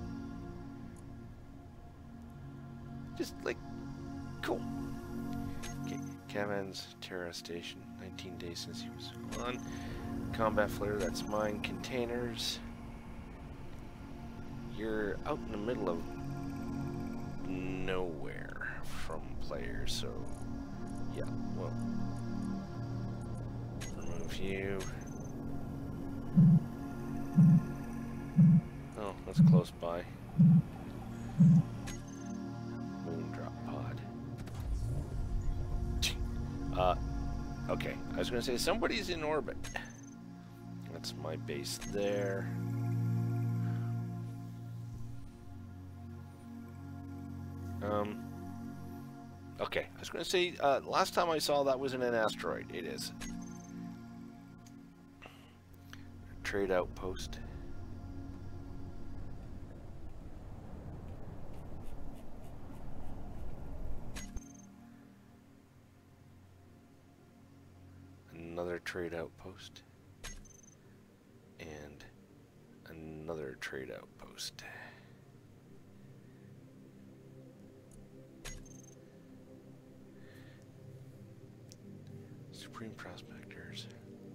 just like cool. Okay, Kevin's Terra Station. 19 days since he was on. Combat flare. That's mine. Containers. You're out in the middle of nowhere from players, so yeah, well, remove you. Oh, that's close by. Moondrop pod. Okay, I was gonna say somebody's in orbit. That's my base there. Okay, I was going to say, last time I saw that was in an asteroid. It is. Trade outpost. Another trade outpost. And another trade outpost. Supreme Prospectors.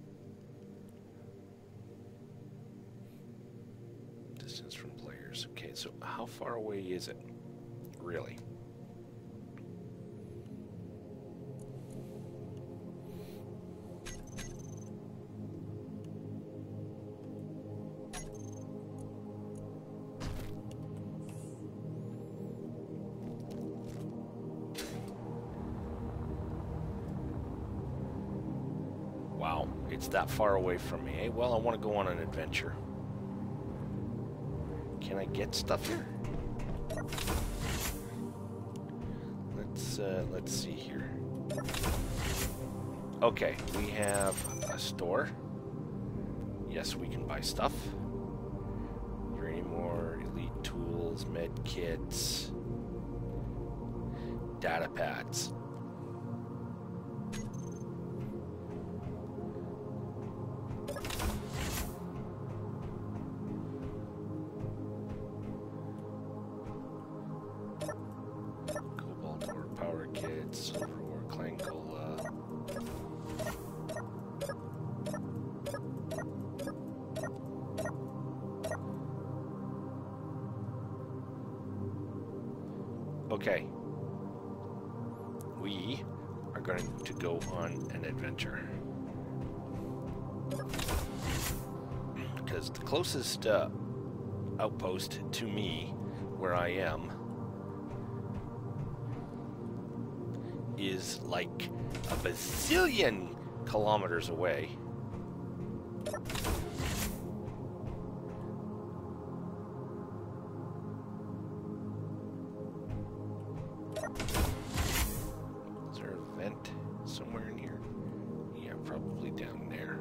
Distance from players. Okay, So how far away is it, really? Wow, it's that far away from me, eh? Well, I want to go on an adventure. Can I get stuff here? Let's see here. Okay, we have a store. Yes, we can buy stuff. Are there any more elite tools, med kits, data pads? Okay, we are going to go on an adventure because the closest outpost to me, where I am, is like a bazillion kilometers away. Is there a vent somewhere in here? Yeah, probably down there.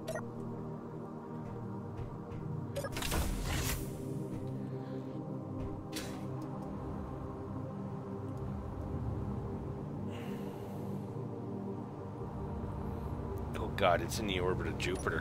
Oh God, it's in the orbit of Jupiter.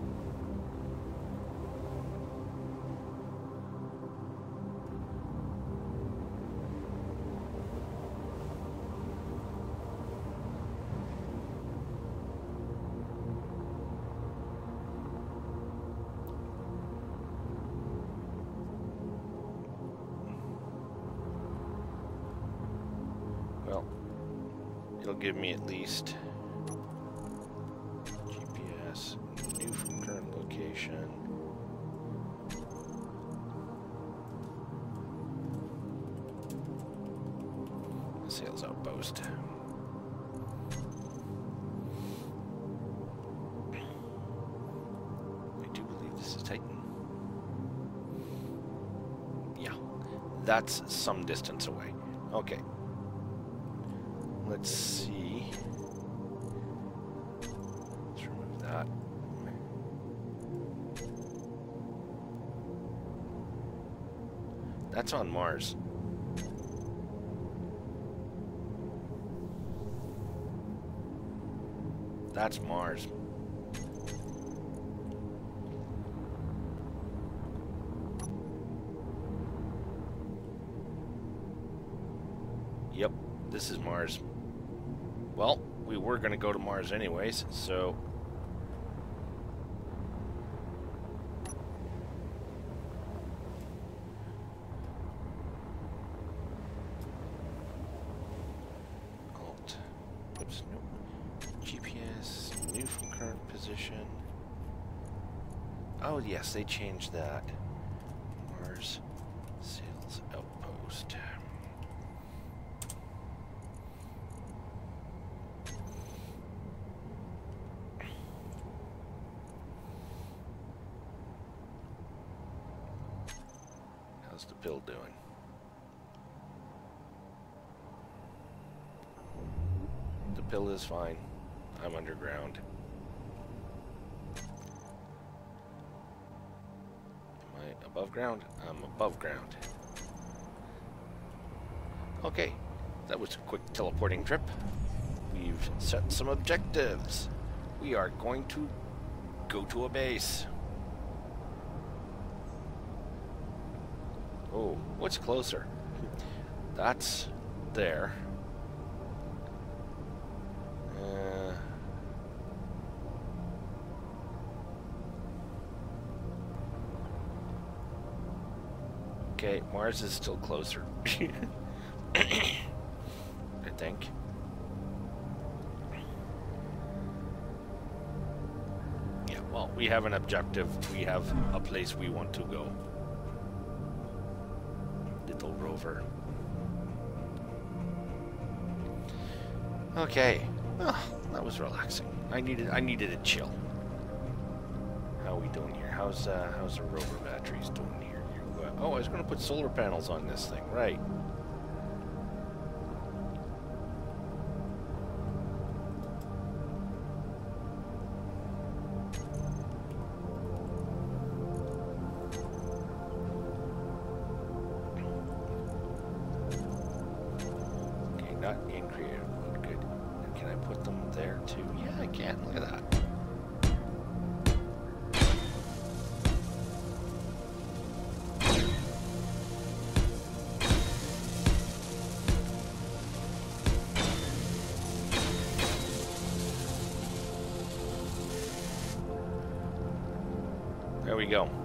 Well, it'll give me at least GPS, new from current location. Sales outpost. I do believe this is Titan. Yeah, that's some distance away. Okay. Let's see. Let's remove that. That's on Mars. That's Mars. Yep, this is Mars. Well, we were going to go to Mars anyways, so... Alt. Oops, nope. GPS, new from current position. Oh, yes, they changed that. Mars sales outpost. How's the pill doing? The pill is fine. I'm underground. Am I above ground? I'm above ground. Okay, that was a quick teleporting trip. We've set some objectives. We are going to go to a base. Oh, what's closer? That's there. Okay, Mars is still closer. I think. Yeah, well, we have an objective. We have a place we want to go. Little rover. Okay. Oh, that was relaxing. I needed a chill. How are we doing here? How's the rover batteries doing here? Oh, I was going to put solar panels on this thing, right? Okay, not in creative mode. Good. And can I put them there too? Yeah, I can. Look at that. There we go.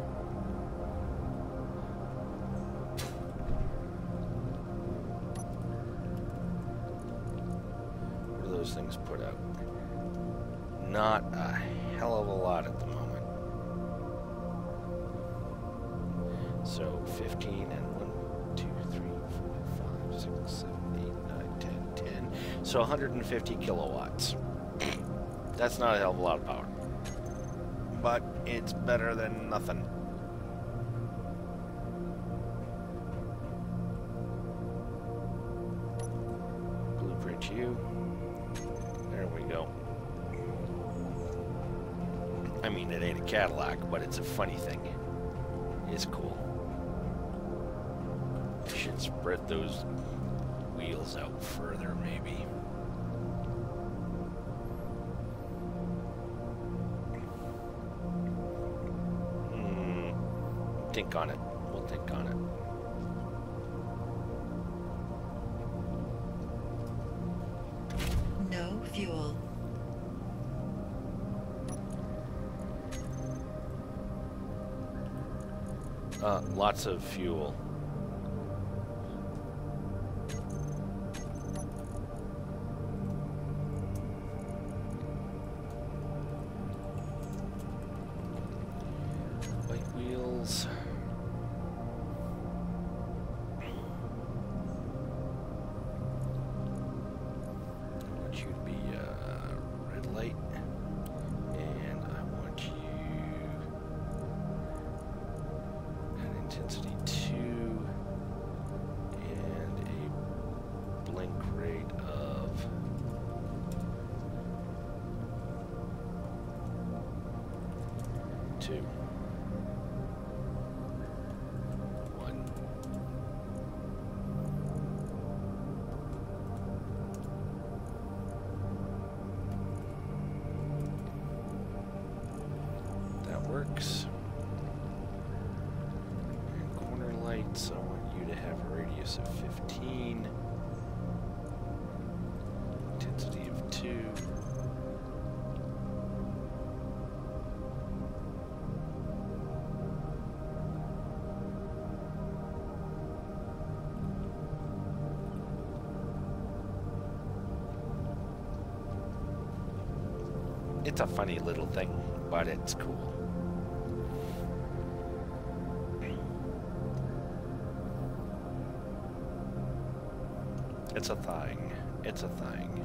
What do those things put out? Not a hell of a lot at the moment. So 15 and 1, 2, 3, 4, 5, 6, 7, 8, 9, 10, 10. So 150 kilowatts. That's not a hell of a lot of power. But it's better than nothing. Blueprint you. There we go. I mean, it ain't a Cadillac, but it's a funny thing. It's cool. I should spread those wheels out further, maybe. Think on it. We'll think on it. No fuel. Lots of fuel. White wheels. Works. And corner lights, I want you to have a radius of 15. Intensity of 2. It's a funny little thing, but it's cool. It's a thing. It's a thing.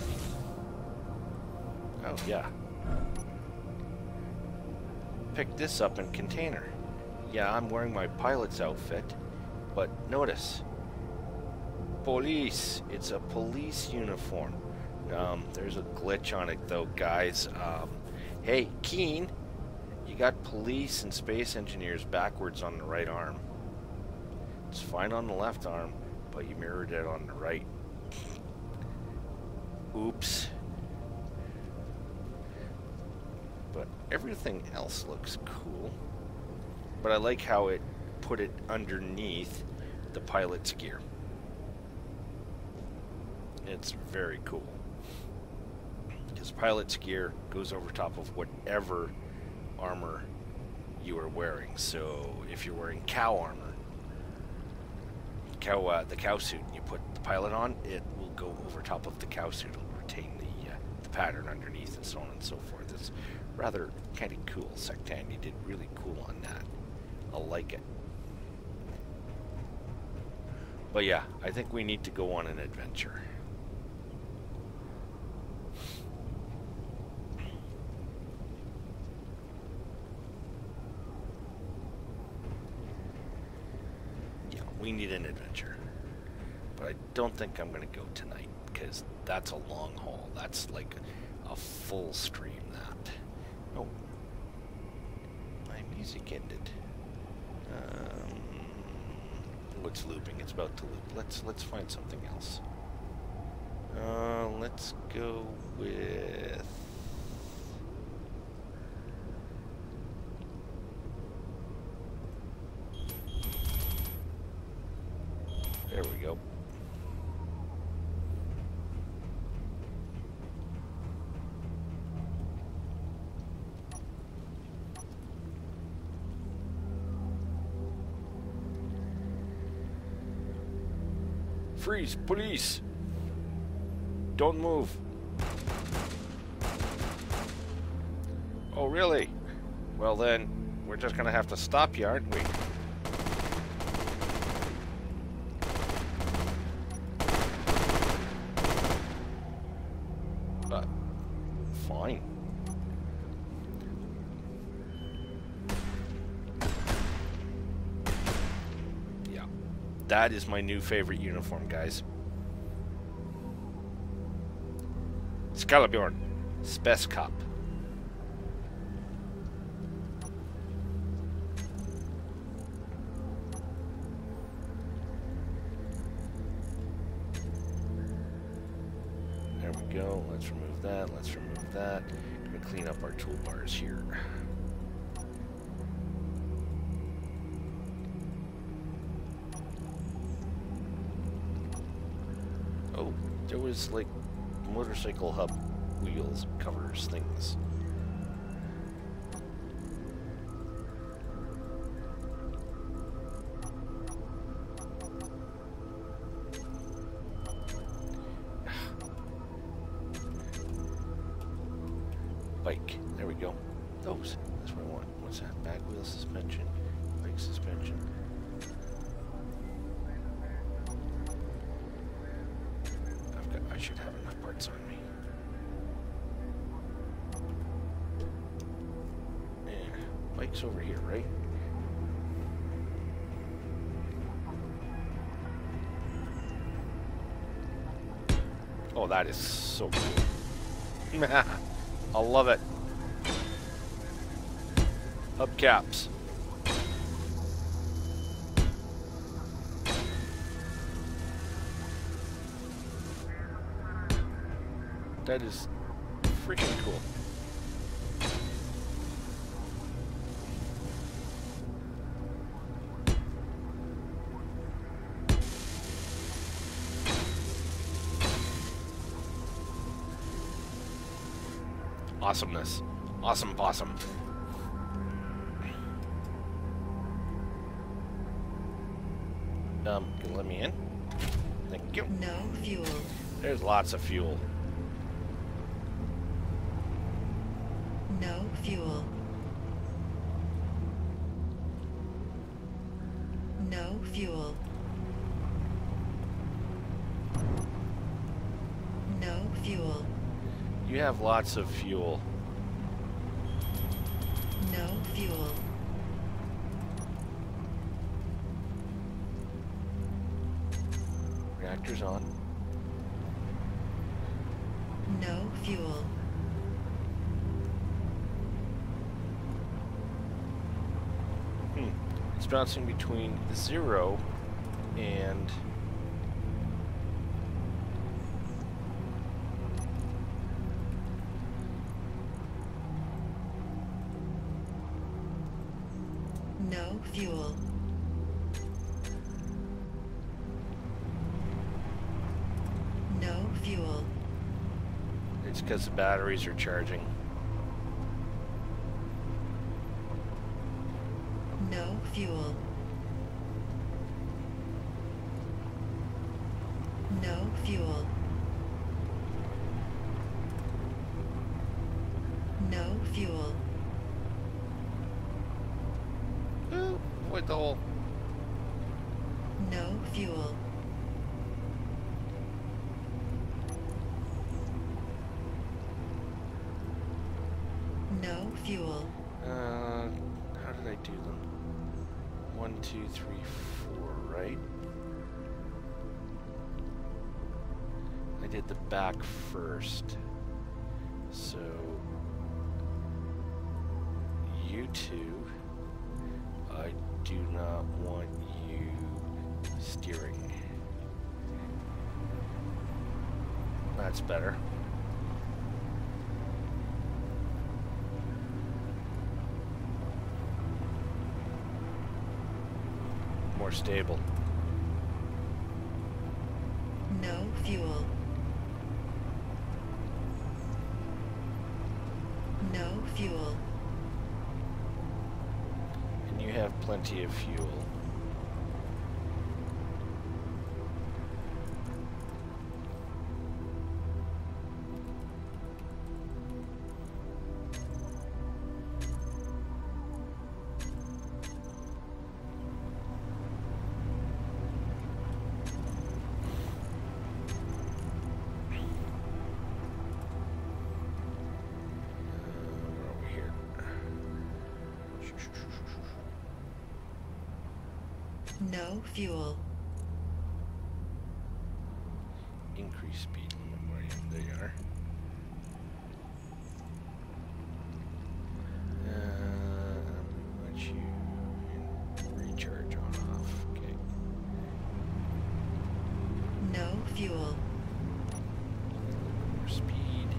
Oh, yeah. Pick this up in container. Yeah, I'm wearing my pilot's outfit, but notice. Police. It's a police uniform. There's a glitch on it, though, guys. Hey, Keen, you got police and space engineers backwards on the right arm. It's fine on the left arm, but you mirrored it on the right. Oops. But everything else looks cool. But I like how it put it underneath the pilot's gear. It's very cool. Because pilot's gear goes over top of whatever armor you are wearing. So if you're wearing cow armor, the cow suit, and you put the pilot on, it will go over top of the cow suit. It'll retain the pattern underneath, and so on and so forth. It's rather kind of cool. Sectan, you did really cool on that. I like it. But yeah, I think we need to go on an adventure. Yeah, we need an adventure. But I don't think I'm going to go tonight, because that's a long haul. That's like a full stream, that. Oh. My music ended. It's looping. It's about to loop. Let's find something else. Let's go with... There we go. Freeze! Police! Don't move! Oh, really? Well then, we're just gonna have to stop you, aren't we? Fine. Yeah. That is my new favorite uniform, guys. Skallabjorn. Spec Cop. There we go. Let's remove that. Let's remove that. Gonna clean up our toolbars here. Oh, there was like motorcycle hub wheels, covers, things. Bike. There we go. Those. That's what I want. What's that? Back wheel suspension. Bike suspension. I should have enough parts on me. Yeah. Bike's over here, right? Oh, that is so cool. I love it. Hubcaps. That is freaking cool. Awesomeness. Awesome possum. Can you let me in? Thank you. No fuel. There's lots of fuel. No fuel. No fuel. No fuel. You have lots of fuel. No fuel. Reactors on. No fuel. It's bouncing between 0 and... No fuel. No fuel. It's because the batteries are charging. No fuel. No fuel. No fuel. Ooh, avoid the hole. No fuel. No fuel. How did I do them? 1, 2, 3, 4, right? I did the back first. So you two, I do not want you steering. That's better. More stable. No fuel. No fuel. And you have plenty of fuel. No fuel. Increase speed limit. Where are you? There you are. Let you recharge on off. Okay. No fuel. More speed.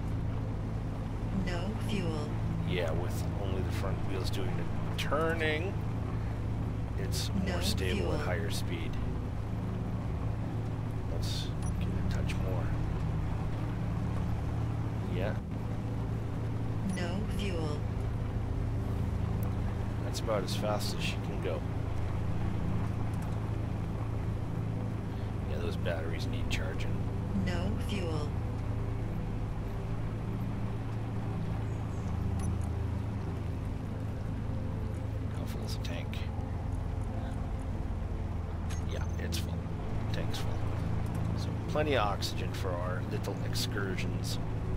No fuel. Yeah, with only the front wheels doing the turning, it's No more stable fuel. at higher speed. Let's get a touch more. Yeah, No fuel. that's about as fast as she can go. Yeah, those batteries need charging. No fuel. How full is the tank? Yeah, it's full. Tank's full. So plenty of oxygen for our little excursions.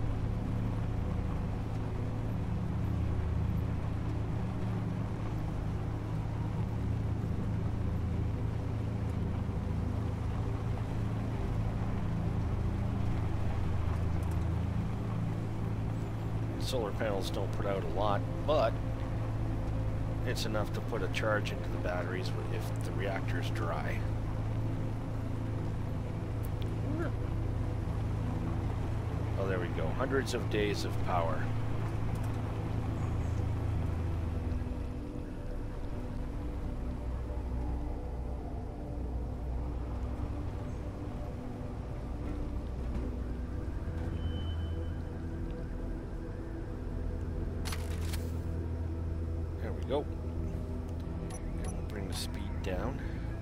Solar panels don't put out a lot, but it's enough to put a charge into the batteries if the reactor's dry. Oh, there we go. Hundreds of days of power. There we go. And we'll bring the speed down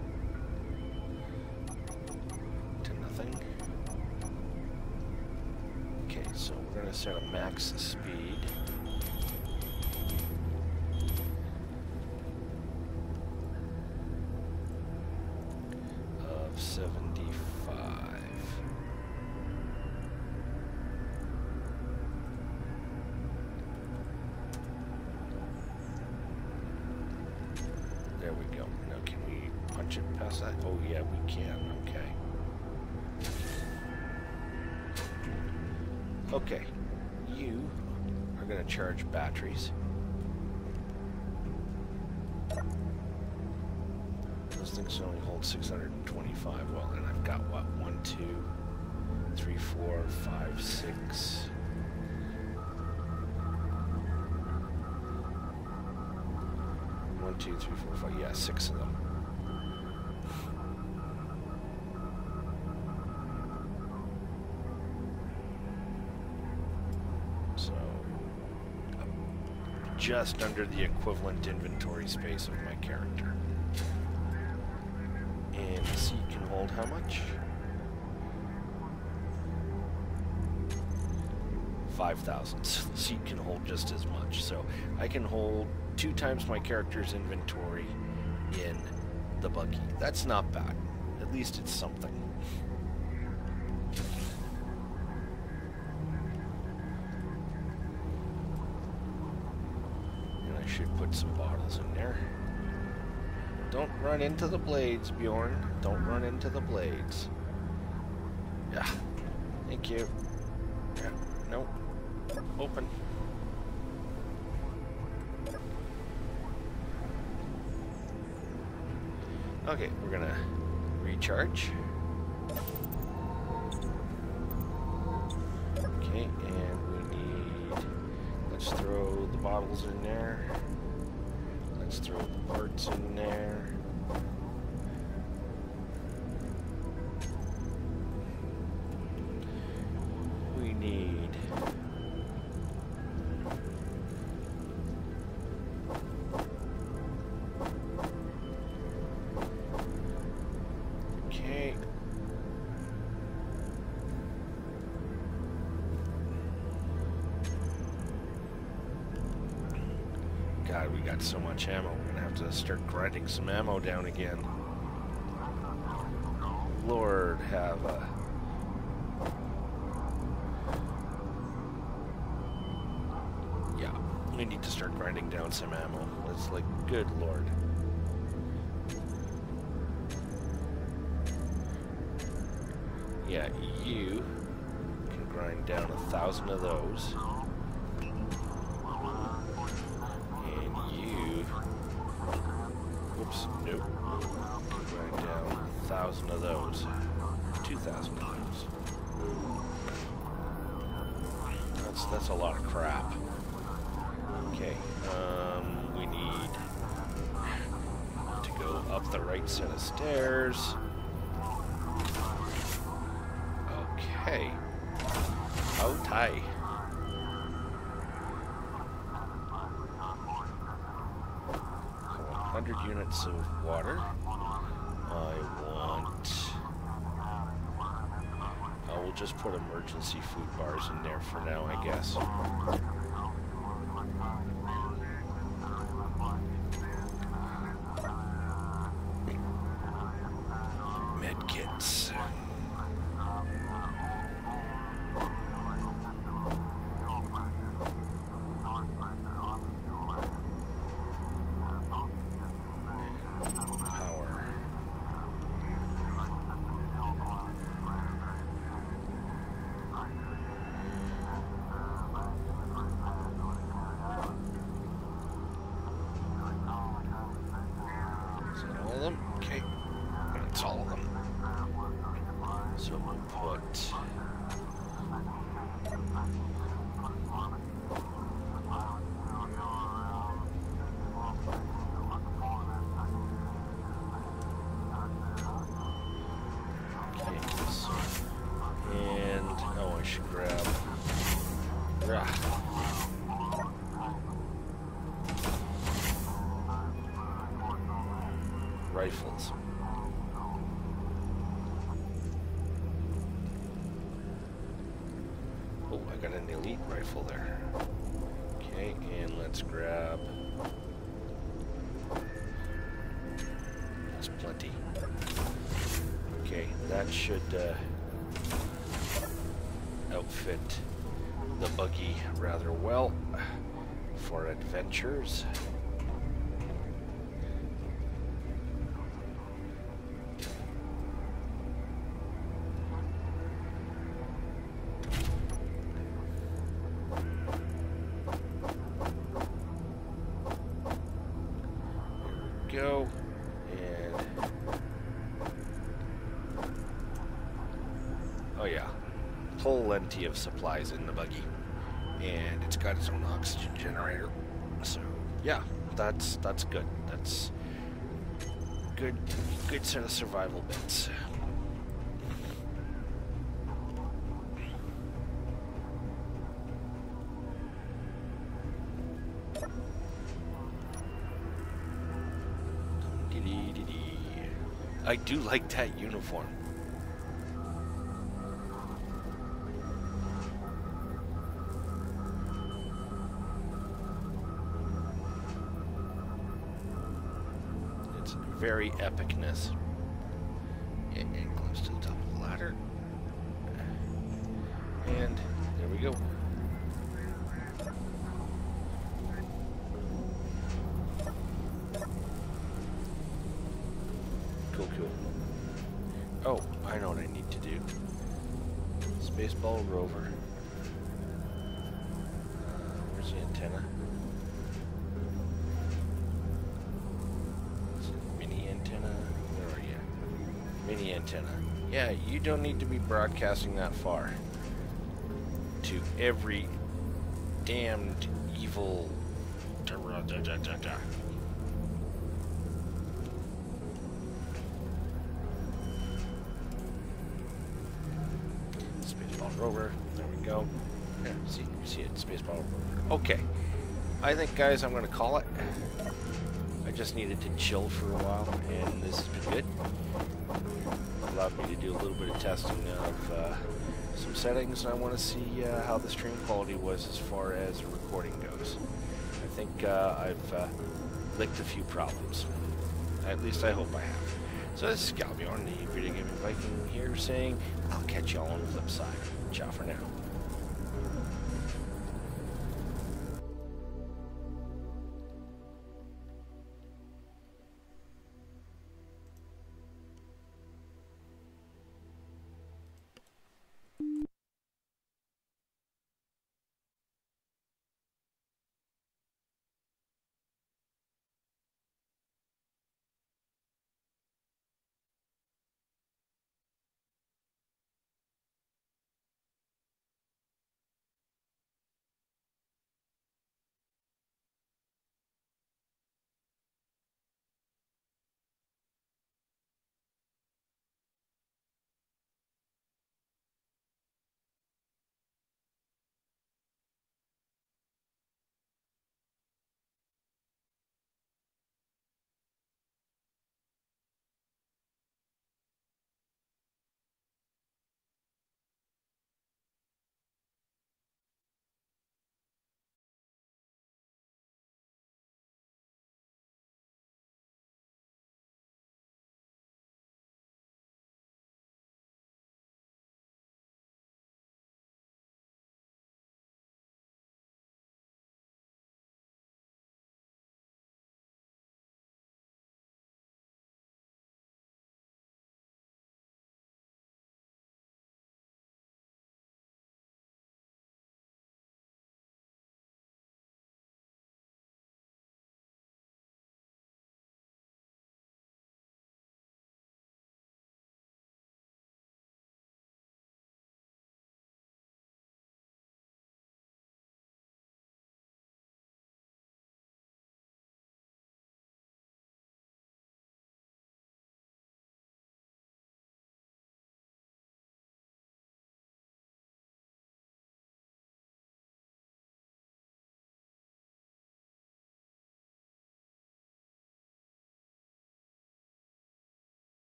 to nothing. Okay, so we're going to set a max speed. Of 75. There we go. Now can we punch it past that? Oh yeah, we can. Okay. Okay. You are going to charge batteries. Those things only hold 625. Well, and I've got what? 1, 2, 3, 4, 5, 6. One, 2, 3, 4, 5. Yeah, 6 of them. So, just under the equivalent inventory space of my character. And the seat can hold how much? 5,000, so the seat can hold just as much. So I can hold 2 times my character's inventory in the buggy. That's not bad. At least it's something. And I should put some bottles in there. Don't run into the blades, Bjorn. Don't run into the blades. Yeah. Thank you. Yeah. Nope. Open. Okay, we're gonna recharge. Okay, and we need... Let's throw the bottles in there. Let's throw the parts in there. We need... Okay. God, we got so much ammo. We're gonna have to start grinding some ammo down again. Lord, have a... Yeah, we need to start grinding down some ammo. That's like, good Lord. Yeah, you can grind down 1,000 of those. Oops, nope. Grind down 1,000 of those. 2,000 of those. That's a lot of crap. Okay, we need to go up the right set of stairs. Okay. How tight. 100 units of water. I will just put emergency food bars in there for now, I guess. Medkits. Okay, that's all of them. So we'll put... Okay, so... And... Oh, I should grab... Rifles. Oh, I got an elite rifle there. Okay, and let's grab... That's plenty. Okay, that should outfit the buggy rather well for adventures. Go, and oh yeah, plenty of supplies in the buggy, and it's got its own oxygen generator. So yeah, that's good. That's good set of survival bits. I do like that uniform. very epicness. And close to the top of the ladder. And there we go. Cool, cool. Oh, I know what I need to do. Spaceball rover. Where's the antenna? Is it mini antenna? Where are you? Mini antenna. Yeah, you don't need to be broadcasting that far. To every damned evil. Spaceball rover. There we go. Yeah, see it. Spaceball rover. Okay. I think, guys, I'm going to call it. I just needed to chill for a while, and this has been good. Allowed me to do a little bit of testing of some settings, and I want to see how the stream quality was as far as the recording goes. I think I've licked a few problems. At least I hope I have. So this is Skallabjorn, the Video Gaming Viking here, saying I'll catch y'all on the flip side. Ciao for now.